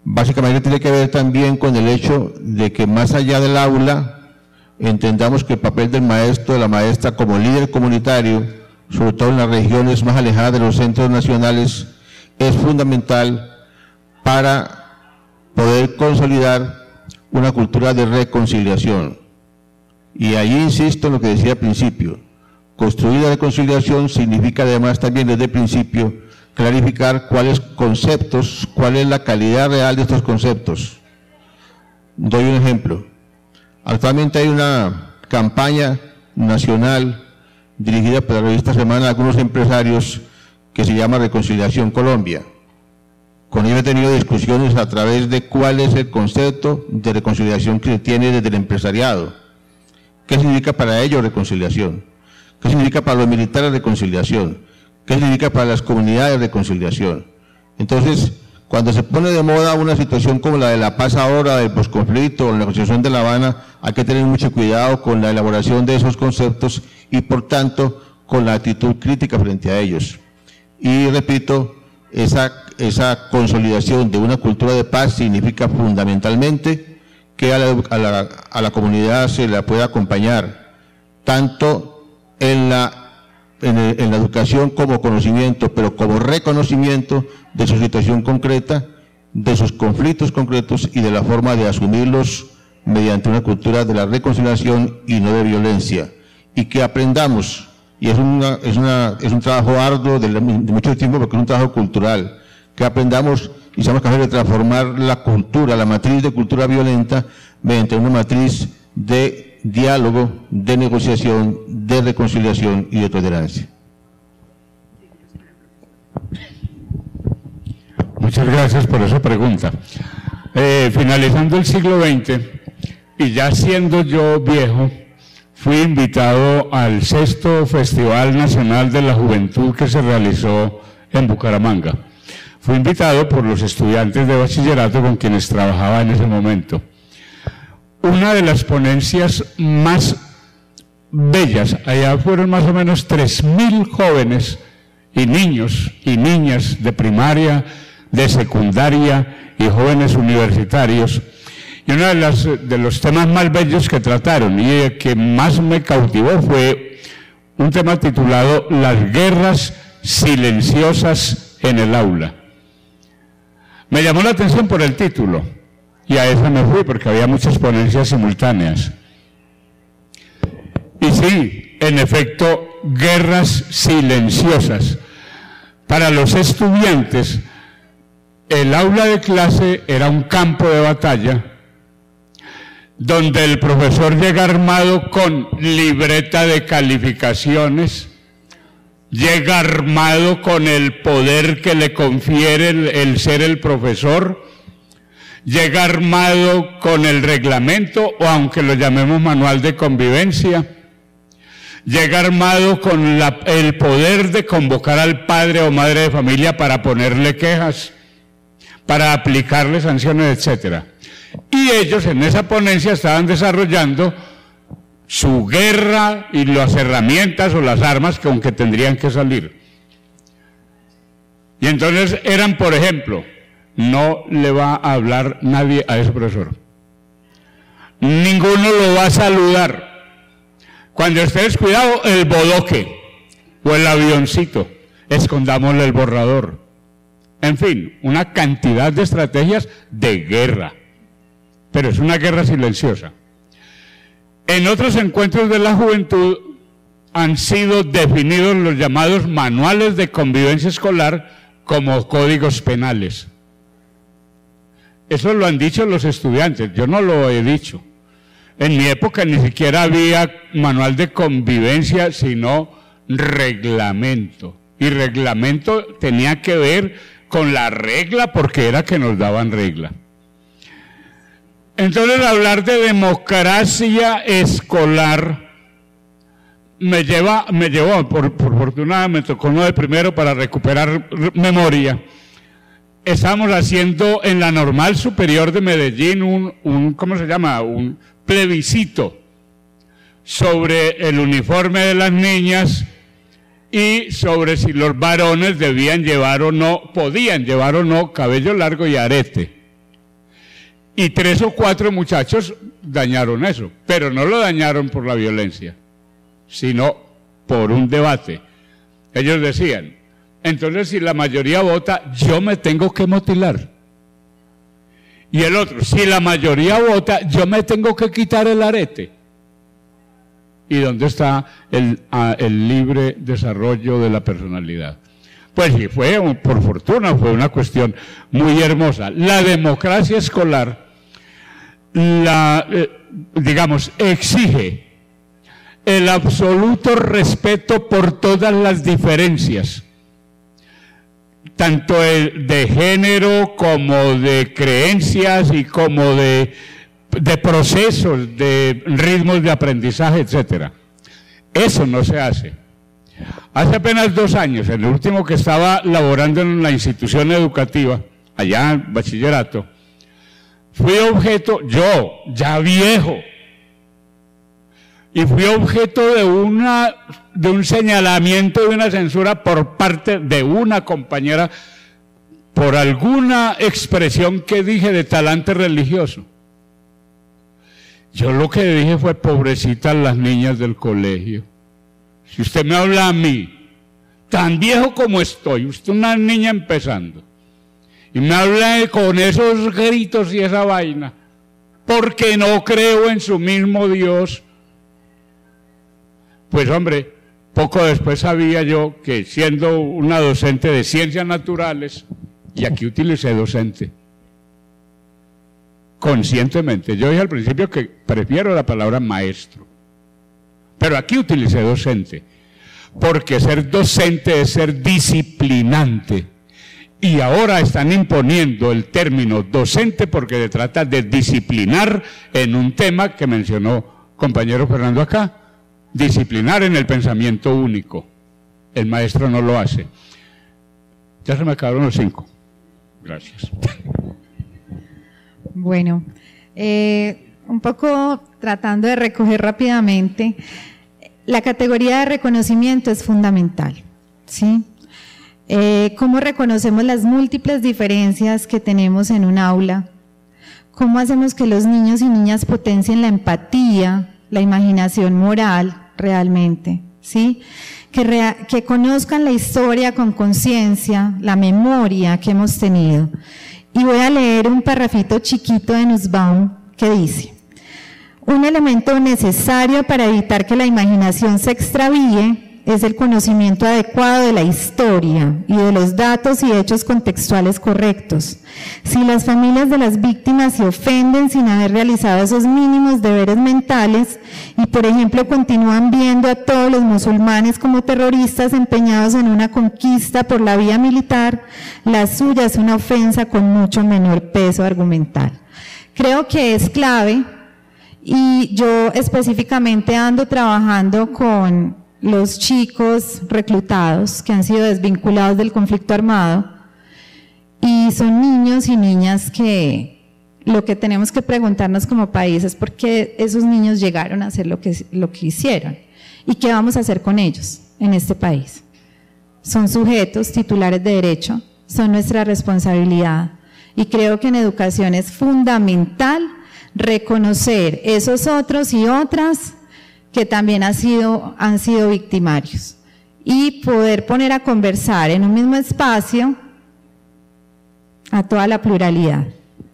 básicamente tiene que ver también con el hecho de que más allá del aula, entendamos que el papel del maestro, de la maestra como líder comunitario, sobre todo en las regiones más alejadas de los centros nacionales, es fundamental para poder consolidar una cultura de reconciliación. Y ahí insisto en lo que decía al principio, construir la reconciliación significa además también desde el principio clarificar cuáles conceptos, cuál es la calidad real de estos conceptos. Doy un ejemplo. Actualmente hay una campaña nacional dirigida por la revista Semana a algunos empresarios que se llama Reconciliación Colombia. Con ellos he tenido discusiones a través de cuál es el concepto de reconciliación que se tiene desde el empresariado. ¿Qué significa para ellos reconciliación? ¿Qué significa para los militares reconciliación? ¿Qué significa para las comunidades reconciliación? Entonces, cuando se pone de moda una situación como la de la paz ahora, del posconflicto o la negociación de La Habana, hay que tener mucho cuidado con la elaboración de esos conceptos y, por tanto, con la actitud crítica frente a ellos. Y repito, esa, esa consolidación de una cultura de paz significa fundamentalmente que a la, a la, a la comunidad se la pueda acompañar, tanto en la En, el, en la educación como conocimiento, pero como reconocimiento de su situación concreta, de sus conflictos concretos y de la forma de asumirlos mediante una cultura de la reconciliación y no de violencia. Y que aprendamos, y es, una, es, una, es un trabajo arduo de, de mucho tiempo porque es un trabajo cultural, que aprendamos y seamos capaces de transformar la cultura, la matriz de cultura violenta, mediante una matriz de diálogo, de negociación, de reconciliación y de tolerancia. Muchas gracias por esa pregunta. Eh, finalizando el siglo veinte, y ya siendo yo viejo, fui invitado al sexto Festival Nacional de la Juventud que se realizó en Bucaramanga. Fui invitado por los estudiantes de bachillerato con quienes trabajaba en ese momento. Una de las ponencias más bellas, allá fueron más o menos tres mil jóvenes y niños y niñas de primaria, de secundaria y jóvenes universitarios. Y uno de, las, de los temas más bellos que trataron y el que más me cautivó fue un tema titulado Las guerras silenciosas en el aula. Me llamó la atención por el título. Y a esa me fui porque había muchas ponencias simultáneas. Y sí, en efecto, guerras silenciosas. Para los estudiantes, el aula de clase era un campo de batalla donde el profesor llega armado con libreta de calificaciones, llega armado con el poder que le confiere el, el ser el profesor, llega armado con el reglamento, o aunque lo llamemos manual de convivencia, llega armado con la, el poder de convocar al padre o madre de familia para ponerle quejas, para aplicarle sanciones, etcétera. Y ellos en esa ponencia estaban desarrollando su guerra y las herramientas o las armas con que tendrían que salir. Y entonces eran, por ejemplo, no le va a hablar nadie a ese profesor. Ninguno lo va a saludar. Cuando esté descuidado, el bodoque o el avioncito, escondámosle el borrador. En fin, una cantidad de estrategias de guerra. Pero es una guerra silenciosa. En otros encuentros de la juventud han sido definidos los llamados manuales de convivencia escolar como códigos penales. Eso lo han dicho los estudiantes, yo no lo he dicho. En mi época ni siquiera había manual de convivencia, sino reglamento. Y reglamento tenía que ver con la regla, porque era que nos daban regla. Entonces, hablar de democracia escolar me lleva, me llevó, por, por fortuna me tocó uno de primero para recuperar memoria. Estamos haciendo en la Normal Superior de Medellín un, un ¿cómo se llama? Un plebiscito sobre el uniforme de las niñas y sobre si los varones debían llevar o no, podían llevar o no cabello largo y arete. Y tres o cuatro muchachos dañaron eso, pero no lo dañaron por la violencia, sino por un debate. Ellos decían, entonces si la mayoría vota, yo me tengo que mutilar. Y el otro, si la mayoría vota, yo me tengo que quitar el arete. ¿Y dónde está el, a, el libre desarrollo de la personalidad? Pues sí, fue, por fortuna, fue una cuestión muy hermosa. La democracia escolar, la, eh, digamos, exige el absoluto respeto por todas las diferencias, tanto de género como de creencias y como de, de procesos, de ritmos de aprendizaje, etcétera. Eso no se hace. Hace apenas dos años, en el último que estaba laborando en la institución educativa, allá en bachillerato, fui objeto, yo, ya viejo, y fui objeto de, una, de un señalamiento, de una censura por parte de una compañera por alguna expresión que dije de talante religioso. Yo lo que dije fue, pobrecitas las niñas del colegio. Si usted me habla a mí, tan viejo como estoy, usted una niña empezando, y me habla con esos gritos y esa vaina, porque no creo en su mismo Dios. Pues hombre, poco después sabía yo que siendo una docente de ciencias naturales, y aquí utilicé docente, conscientemente, yo dije al principio que prefiero la palabra maestro, pero aquí utilicé docente, porque ser docente es ser disciplinante, y ahora están imponiendo el término docente porque se trata de disciplinar en un tema que mencionó compañero Fernando acá, disciplinar en el pensamiento único. El maestro no lo hace. Ya se me acabaron los cinco. Gracias. Bueno, eh, un poco tratando de recoger rápidamente, la categoría de reconocimiento es fundamental, ¿sí? Eh, ¿Cómo reconocemos las múltiples diferencias que tenemos en un aula? ¿Cómo hacemos que los niños y niñas potencien la empatía, la imaginación moral realmente, ¿sí? Que, rea, que conozcan la historia con conciencia, la memoria que hemos tenido. Y voy a leer un parrafito chiquito de Nussbaum que dice: un elemento necesario para evitar que la imaginación se extravíe es el conocimiento adecuado de la historia y de los datos y hechos contextuales correctos. Si las familias de las víctimas se ofenden sin haber realizado esos mínimos deberes mentales y, por ejemplo, continúan viendo a todos los musulmanes como terroristas empeñados en una conquista por la vía militar, la suya es una ofensa con mucho menor peso argumental. Creo que es clave, y yo específicamente ando trabajando con los chicos reclutados que han sido desvinculados del conflicto armado, y son niños y niñas que lo que tenemos que preguntarnos como país es por qué esos niños llegaron a hacer lo que, lo que hicieron y qué vamos a hacer con ellos en este país. Son sujetos titulares de derecho, son nuestra responsabilidad, y creo que en educación es fundamental reconocer esos otros y otras que también han sido, han sido victimarios, y poder poner a conversar en un mismo espacio a toda la pluralidad.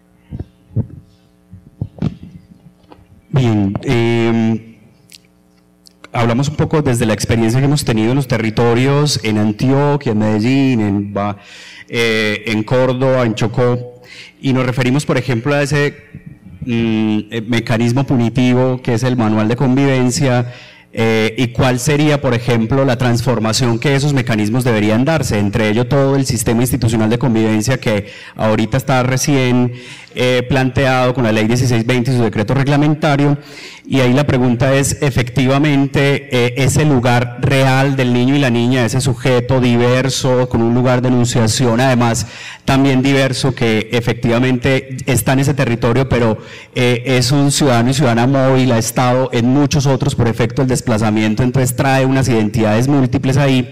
Bien, eh, hablamos un poco desde la experiencia que hemos tenido en los territorios, en Antioquia, en Medellín, en, eh, en Córdoba, en Chocó, y nos referimos, por ejemplo, a ese Mm, mecanismo punitivo que es el manual de convivencia, eh, y cuál sería, por ejemplo, la transformación que esos mecanismos deberían darse, entre ello todo el sistema institucional de convivencia que ahorita está recién eh, planteado con la ley dieciséis veinte y su decreto reglamentario, y ahí la pregunta es, efectivamente, eh, ese lugar real del niño y la niña, ese sujeto diverso, con un lugar de enunciación, además también diverso, que efectivamente está en ese territorio, pero eh, es un ciudadano y ciudadana móvil, ha estado en muchos otros por efecto del desplazamiento, entonces trae unas identidades múltiples ahí.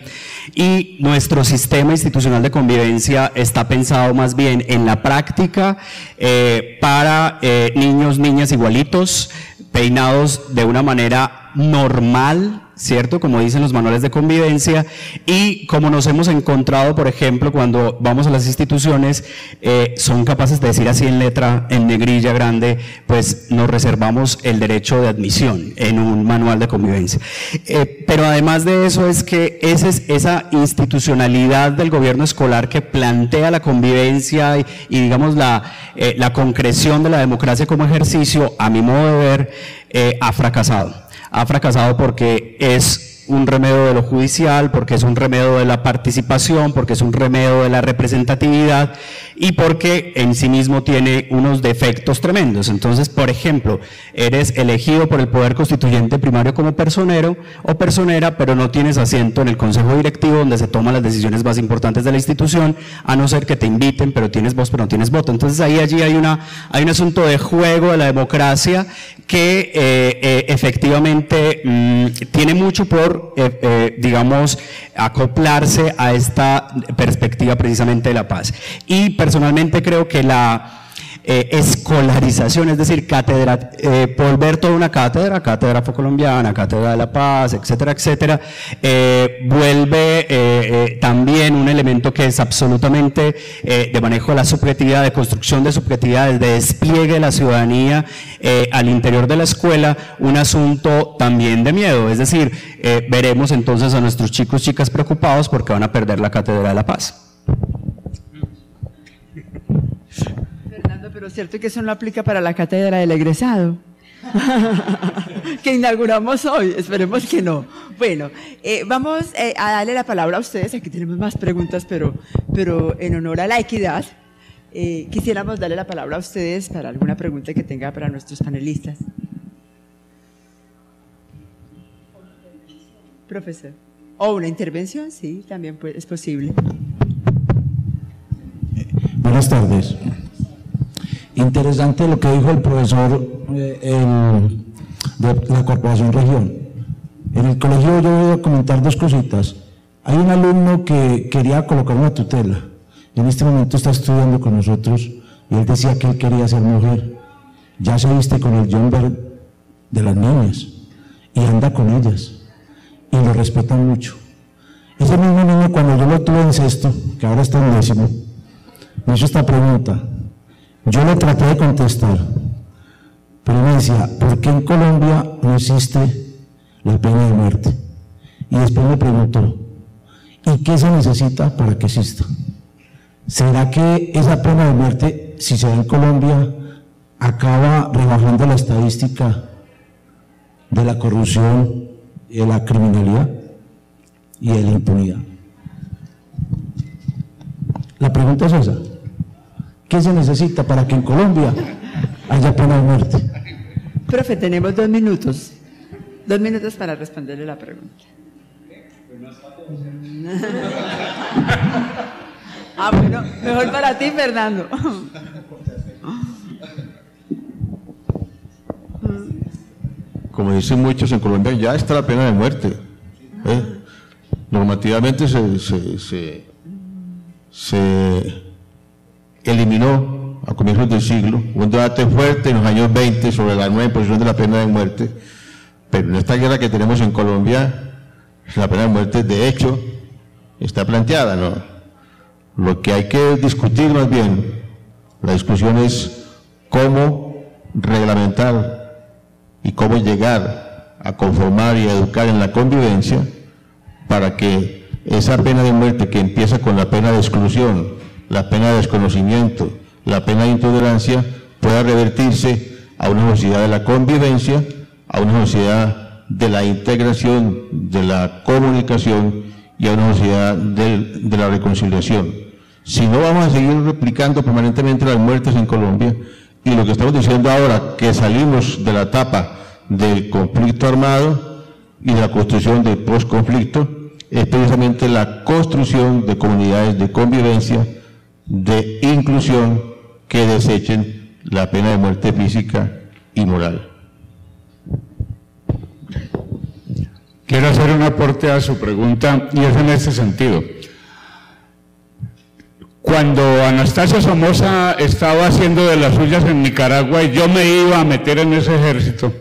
y nuestro sistema institucional de convivencia está pensado más bien en la práctica eh, para eh, niños, niñas igualitos, peinados de una manera normal, ¿cierto? Como dicen los manuales de convivencia, y como nos hemos encontrado, por ejemplo, cuando vamos a las instituciones, eh, son capaces de decir así en letra, en negrilla grande, pues nos reservamos el derecho de admisión en un manual de convivencia. Eh, pero además de eso es que esa, es, esa institucionalidad del gobierno escolar que plantea la convivencia y, y digamos la, eh, la concreción de la democracia como ejercicio, a mi modo de ver, eh, ha fracasado. Ha fracasado porque es un remedio de lo judicial, porque es un remedio de la participación, porque es un remedio de la representatividad y porque en sí mismo tiene unos defectos tremendos. Entonces, por ejemplo, eres elegido por el Poder Constituyente primario como personero o personera, pero no tienes asiento en el Consejo Directivo donde se toman las decisiones más importantes de la institución, a no ser que te inviten, pero tienes voz, pero no tienes voto. Entonces, ahí allí hay, una, hay un asunto de juego de la democracia que eh, eh, efectivamente mmm, tiene mucho por, eh, eh, digamos, acoplarse a esta perspectiva precisamente de la paz. Y personalmente creo que la eh, escolarización, es decir, cátedra, eh, volver toda una cátedra, cátedra afrocolombiana, cátedra de la paz, etcétera, etcétera, eh, vuelve eh, eh, también un elemento que es absolutamente eh, de manejo de la subjetividad, de construcción de subjetividades, de despliegue de la ciudadanía eh, al interior de la escuela, un asunto también de miedo, es decir, eh, veremos entonces a nuestros chicos, chicas preocupados porque van a perder la cátedra de la paz. Fernando, pero es cierto que eso no aplica para la cátedra del egresado que inauguramos hoy, esperemos que no. Bueno, eh, vamos eh, a darle la palabra a ustedes, aquí tenemos más preguntas, pero, pero en honor a la equidad, eh, quisiéramos darle la palabra a ustedes para alguna pregunta que tenga para nuestros panelistas. Profesor. O una intervención, sí, también puede, es posible. Buenas tardes. Interesante lo que dijo el profesor eh, el, de la Corporación Región. En el colegio yo voy a comentar dos cositas. Hay un alumno que quería colocar una tutela. En este momento está estudiando con nosotros y él decía que él quería ser mujer. Ya se viste con el jumper de las niñas y anda con ellas y lo respetan mucho. Ese mismo niño, cuando yo lo tuve en sexto, que ahora está en décimo, me hizo esta pregunta. Yo le traté de contestar, pero me decía, ¿por qué en Colombia no existe la pena de muerte? Y después me preguntó, ¿y qué se necesita para que exista? ¿Será que esa pena de muerte, si se da en Colombia, acaba rebajando la estadística de la corrupción y de la criminalidad y de la impunidad? La pregunta es esa. ¿Qué se necesita para que en Colombia haya pena de muerte? Profe, tenemos dos minutos. Dos minutos para responderle la pregunta. Ah, bueno, mejor para ti, Fernando. Como dicen muchos, en Colombia ya está la pena de muerte. ¿eh? Normativamente se, se, se, se eliminó a comienzos del siglo un debate fuerte en los años veinte sobre la nueva imposición de la pena de muerte, pero en esta guerra que tenemos en Colombia, la pena de muerte de hecho está planteada, ¿no? Lo que hay que discutir más bien, la discusión es cómo reglamentar y cómo llegar a conformar y a educar en la convivencia para que esa pena de muerte que empieza con la pena de exclusión, la pena de desconocimiento, la pena de intolerancia, pueda revertirse a una sociedad de la convivencia, a una sociedad de la integración, de la comunicación y a una sociedad de, de la reconciliación. Si no, vamos a seguir replicando permanentemente las muertes en Colombia, y lo que estamos diciendo ahora, que salimos de la etapa del conflicto armado y de la construcción del postconflicto, es precisamente la construcción de comunidades de convivencia, de inclusión, que desechen la pena de muerte física y moral. Quiero hacer un aporte a su pregunta y es en este sentido. Cuando Anastasio Somoza estaba haciendo de las suyas en Nicaragua y yo me iba a meter en ese ejército,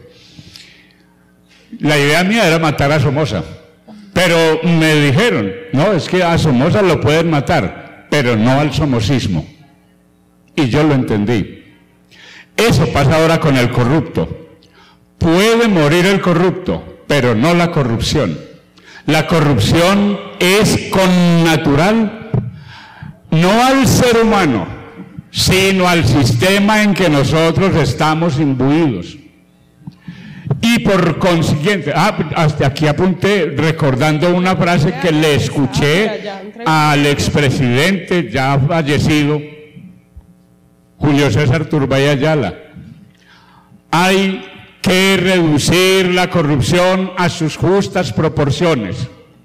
la idea mía era matar a Somoza, pero me dijeron, no, es que a Somoza lo pueden matar, pero no al somocismo. Y yo lo entendí. Eso pasa ahora con el corrupto. Puede morir el corrupto, pero no la corrupción. La corrupción es connatural, no al ser humano, sino al sistema en que nosotros estamos imbuidos. Y por consiguiente, ah, hasta aquí apunté recordando una frase que le escuché al expresidente ya fallecido, Julio César Turbay Ayala. Hay que reducir la corrupción a sus justas proporciones.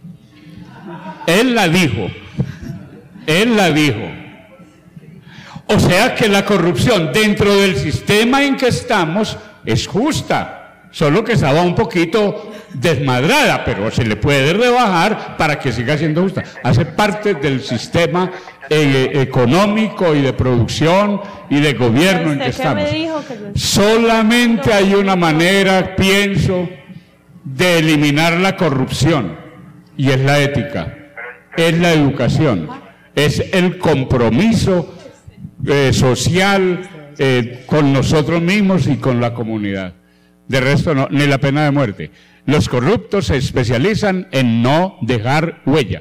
Él la dijo. Él la dijo. O sea que la corrupción dentro del sistema en que estamos es justa, solo que estaba un poquito desmadrada, pero se le puede rebajar para que siga siendo justa. Hace parte del sistema eh, económico y de producción y de gobierno en que estamos. Solamente hay una manera, pienso, de eliminar la corrupción, y es la ética, es la educación. Es el compromiso eh, social eh, con nosotros mismos y con la comunidad. De resto, no, ni la pena de muerte. Los corruptos se especializan en no dejar huella.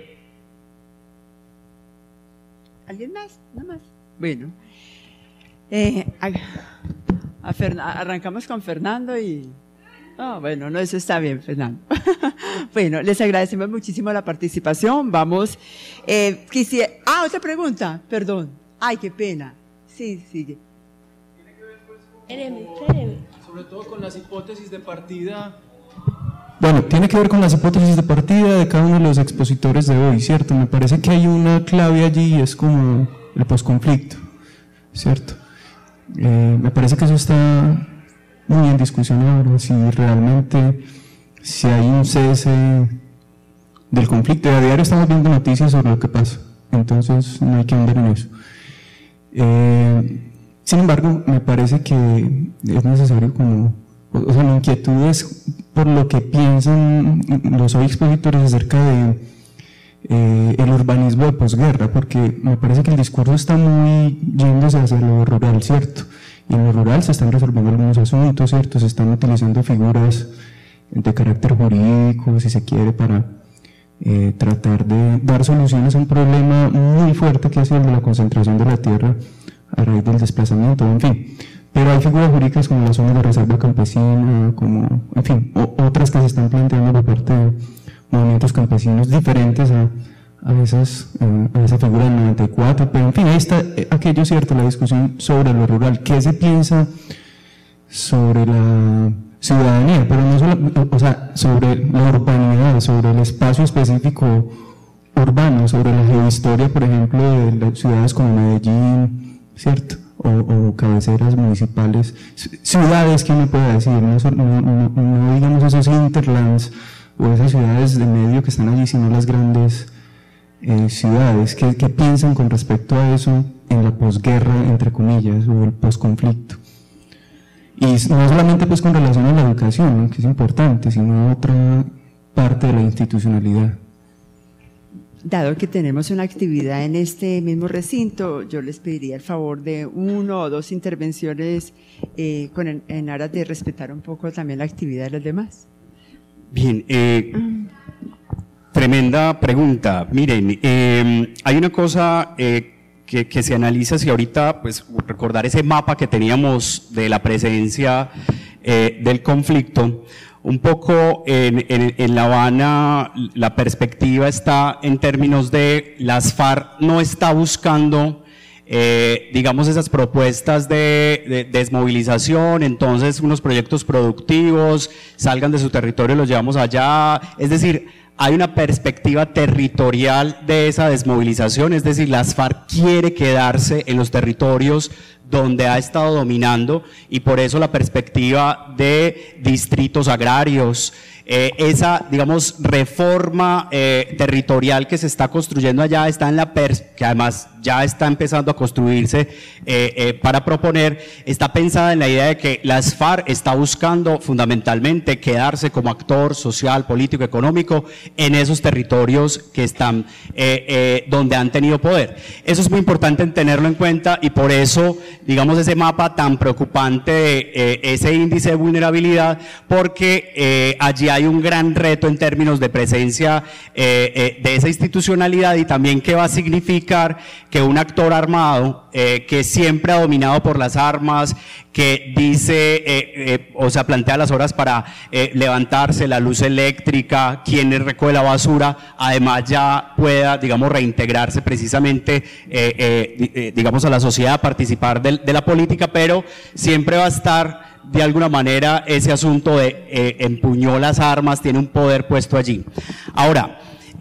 ¿Alguien más? ¿No más? Bueno, eh, a, a Fern- arrancamos con Fernando y... Ah, bueno, no, eso está bien, Fernando. Bueno, les agradecemos muchísimo la participación. Vamos, eh, quisiera... Ah, otra pregunta, perdón. Ay, qué pena. Sí, sigue. Tiene que ver pues con, sobre todo con las hipótesis de partida. Bueno, tiene que ver con las hipótesis de partida de cada uno de los expositores de hoy, ¿cierto? Me parece que hay una clave allí, es como el posconflicto, ¿cierto? Eh, me parece que eso está muy en discusión ahora, si realmente, si hay un cese del conflicto. A diario estamos viendo noticias sobre lo que pasa, entonces no hay que andar en eso. Eh, sin embargo, me parece que es necesario como, o sea, mi inquietud es por lo que piensan los hoy expositores acerca de eh, el urbanismo de posguerra, porque me parece que el discurso está muy yéndose hacia lo rural, ¿cierto? Y en lo rural se están resolviendo algunos asuntos, ¿cierto? Se están utilizando figuras de carácter jurídico, si se quiere, para eh, tratar de dar soluciones a un problema muy fuerte que es el de la concentración de la tierra a raíz del desplazamiento, en fin. Pero hay figuras jurídicas como la zona de reserva campesina, como, en fin, o, otras que se están planteando por parte de movimientos campesinos diferentes a, a, esas, a esa figura del noventa y cuatro, pero en fin, ahí está aquello, cierto, la discusión sobre lo rural. ¿Qué se piensa sobre la ciudadanía? Pero no solo, o sea, sobre la urbanidad, sobre el espacio específico urbano, sobre la geohistoria, por ejemplo, de las ciudades como Medellín, ¿cierto? O, o cabeceras municipales, ciudades que uno puede decir, no, no, no, no digamos esos hinterlands o esas ciudades de medio que están allí, sino las grandes eh, ciudades. ¿Qué, ¿Qué piensan con respecto a eso en la posguerra, entre comillas, o el posconflicto? Y no solamente pues con relación a la educación, ¿no?, que es importante, sino a otra parte de la institucionalidad. Dado que tenemos una actividad en este mismo recinto, yo les pediría el favor de uno o dos intervenciones eh, con, en, en aras de respetar un poco también la actividad de los demás. Bien, eh, tremenda pregunta. Miren, eh, hay una cosa eh, que, que se analiza, si ahorita, pues recordar ese mapa que teníamos de la presencia eh, del conflicto. Un poco en, en, en La Habana la perspectiva está en términos de las FARC no está buscando, eh, digamos, esas propuestas de, de desmovilización, entonces unos proyectos productivos, salgan de su territorio, los llevamos allá, es decir, hay una perspectiva territorial de esa desmovilización, es decir, las FARC quiere quedarse en los territorios donde ha estado dominando y por eso la perspectiva de distritos agrarios, eh, esa, digamos, reforma eh, territorial que se está construyendo allá está en la pers que además ya está empezando a construirse eh, eh, para proponer, está pensada en la idea de que las FARC está buscando fundamentalmente quedarse como actor social, político, económico en esos territorios que están, eh, eh, donde han tenido poder. Eso es muy importante tenerlo en cuenta y por eso, digamos, ese mapa tan preocupante de eh, ese índice de vulnerabilidad, porque eh, allí hay un gran reto en términos de presencia eh, eh, de esa institucionalidad y también qué va a significar que un actor armado eh, que siempre ha dominado por las armas, que dice, eh, eh, o sea, plantea las horas para eh, levantarse, la luz eléctrica, quien recoge la basura, además ya pueda, digamos, reintegrarse precisamente, eh, eh, digamos, a la sociedad, participar de, de la política, pero siempre va a estar de alguna manera ese asunto de eh, empuñó las armas, tiene un poder puesto allí. Ahora,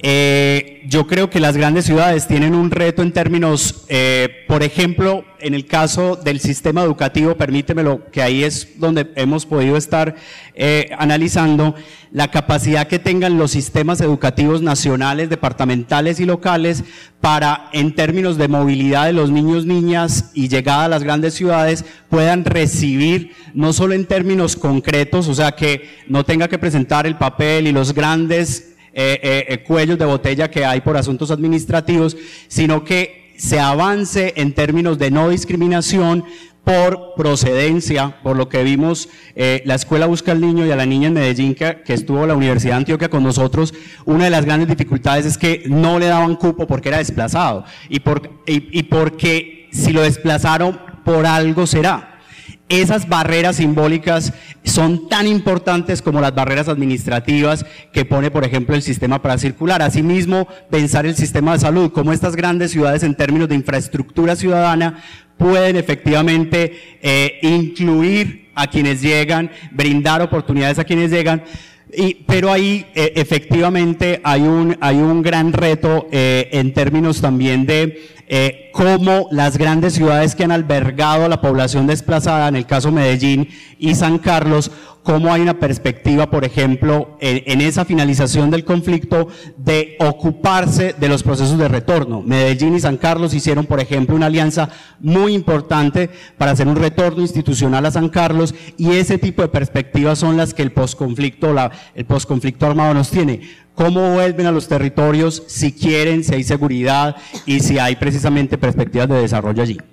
Eh, yo creo que las grandes ciudades tienen un reto en términos, eh, por ejemplo, en el caso del sistema educativo, permítemelo, que ahí es donde hemos podido estar eh, analizando la capacidad que tengan los sistemas educativos nacionales, departamentales y locales para, en términos de movilidad de los niños, niñas y llegada a las grandes ciudades, puedan recibir, no solo en términos concretos, o sea, que no tenga que presentar el papel y los grandes Eh, eh, cuellos de botella que hay por asuntos administrativos, sino que se avance en términos de no discriminación por procedencia, por lo que vimos, eh, la escuela Busca al Niño y a la Niña en Medellín, que, que estuvo la Universidad de Antioquia con nosotros. Una de las grandes dificultades es que no le daban cupo porque era desplazado, y, por, y, y porque si lo desplazaron por algo será. Esas barreras simbólicas son tan importantes como las barreras administrativas que pone, por ejemplo, el sistema para circular. Asimismo, pensar el sistema de salud, cómo estas grandes ciudades en términos de infraestructura ciudadana pueden efectivamente eh, incluir a quienes llegan, brindar oportunidades a quienes llegan. Y, pero ahí eh, efectivamente hay un, hay un gran reto eh, en términos también de eh, cómo las grandes ciudades que han albergado a la población desplazada, en el caso Medellín y San Carlos, cómo hay una perspectiva, por ejemplo, en, en esa finalización del conflicto, de ocuparse de los procesos de retorno. Medellín y San Carlos hicieron, por ejemplo, una alianza muy importante para hacer un retorno institucional a San Carlos, y ese tipo de perspectivas son las que el posconflicto, la, el posconflicto armado nos tiene. ¿Cómo vuelven a los territorios si quieren, si hay seguridad y si hay precisamente perspectivas de desarrollo allí?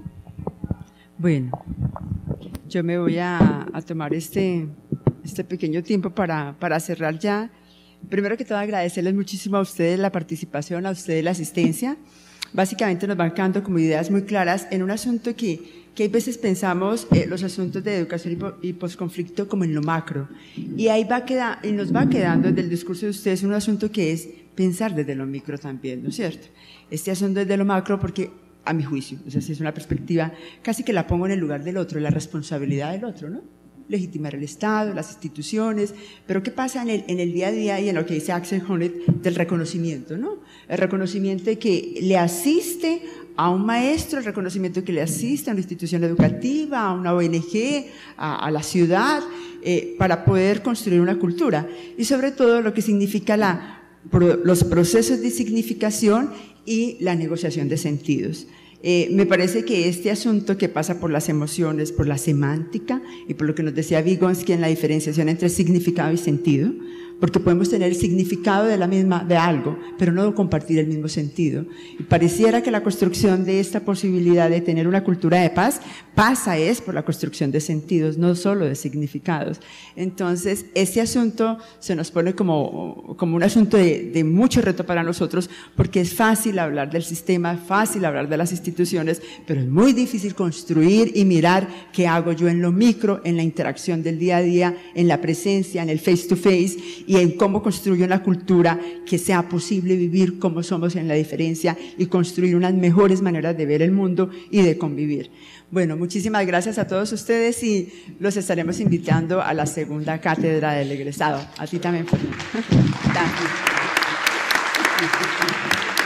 Bueno, yo me voy a, a tomar este, este pequeño tiempo para, para cerrar ya. Primero que todo, agradecerles muchísimo a ustedes la participación, a ustedes la asistencia. Básicamente nos van quedando como ideas muy claras en un asunto que, que hay veces pensamos eh, los asuntos de educación y, po, y posconflicto como en lo macro. Y ahí va queda, y nos va quedando desde el discurso de ustedes un asunto que es pensar desde lo micro también, ¿no es cierto? Este asunto desde lo macro porque, a mi juicio, o sea, si es una perspectiva, casi que la pongo en el lugar del otro, la responsabilidad del otro, ¿no? Legitimar el Estado, las instituciones, pero ¿qué pasa en el, en el día a día y en lo que dice Axel Honneth del reconocimiento, ¿no? El reconocimiento que le asiste a un maestro, el reconocimiento que le asiste a una institución educativa, a una O N G, a, a la ciudad, eh, para poder construir una cultura. Y sobre todo lo que significa la, pro, los procesos de significación y la negociación de sentidos. Eh, me parece que este asunto que pasa por las emociones, por la semántica y por lo que nos decía Vygotsky en la diferenciación entre significado y sentido, porque podemos tener el significado de, la misma, de algo, pero no compartir el mismo sentido. Y pareciera que la construcción de esta posibilidad de tener una cultura de paz pasa es por la construcción de sentidos, no solo de significados. Entonces, este asunto se nos pone como, como un asunto de, de mucho reto para nosotros, porque es fácil hablar del sistema, fácil hablar de las instituciones, pero es muy difícil construir y mirar qué hago yo en lo micro, en la interacción del día a día, en la presencia, en el face to face, y en cómo construyo una cultura que sea posible vivir como somos en la diferencia y construir unas mejores maneras de ver el mundo y de convivir. Bueno, muchísimas gracias a todos ustedes y los estaremos invitando a la segunda cátedra del egresado. A ti también, Fernando. Gracias.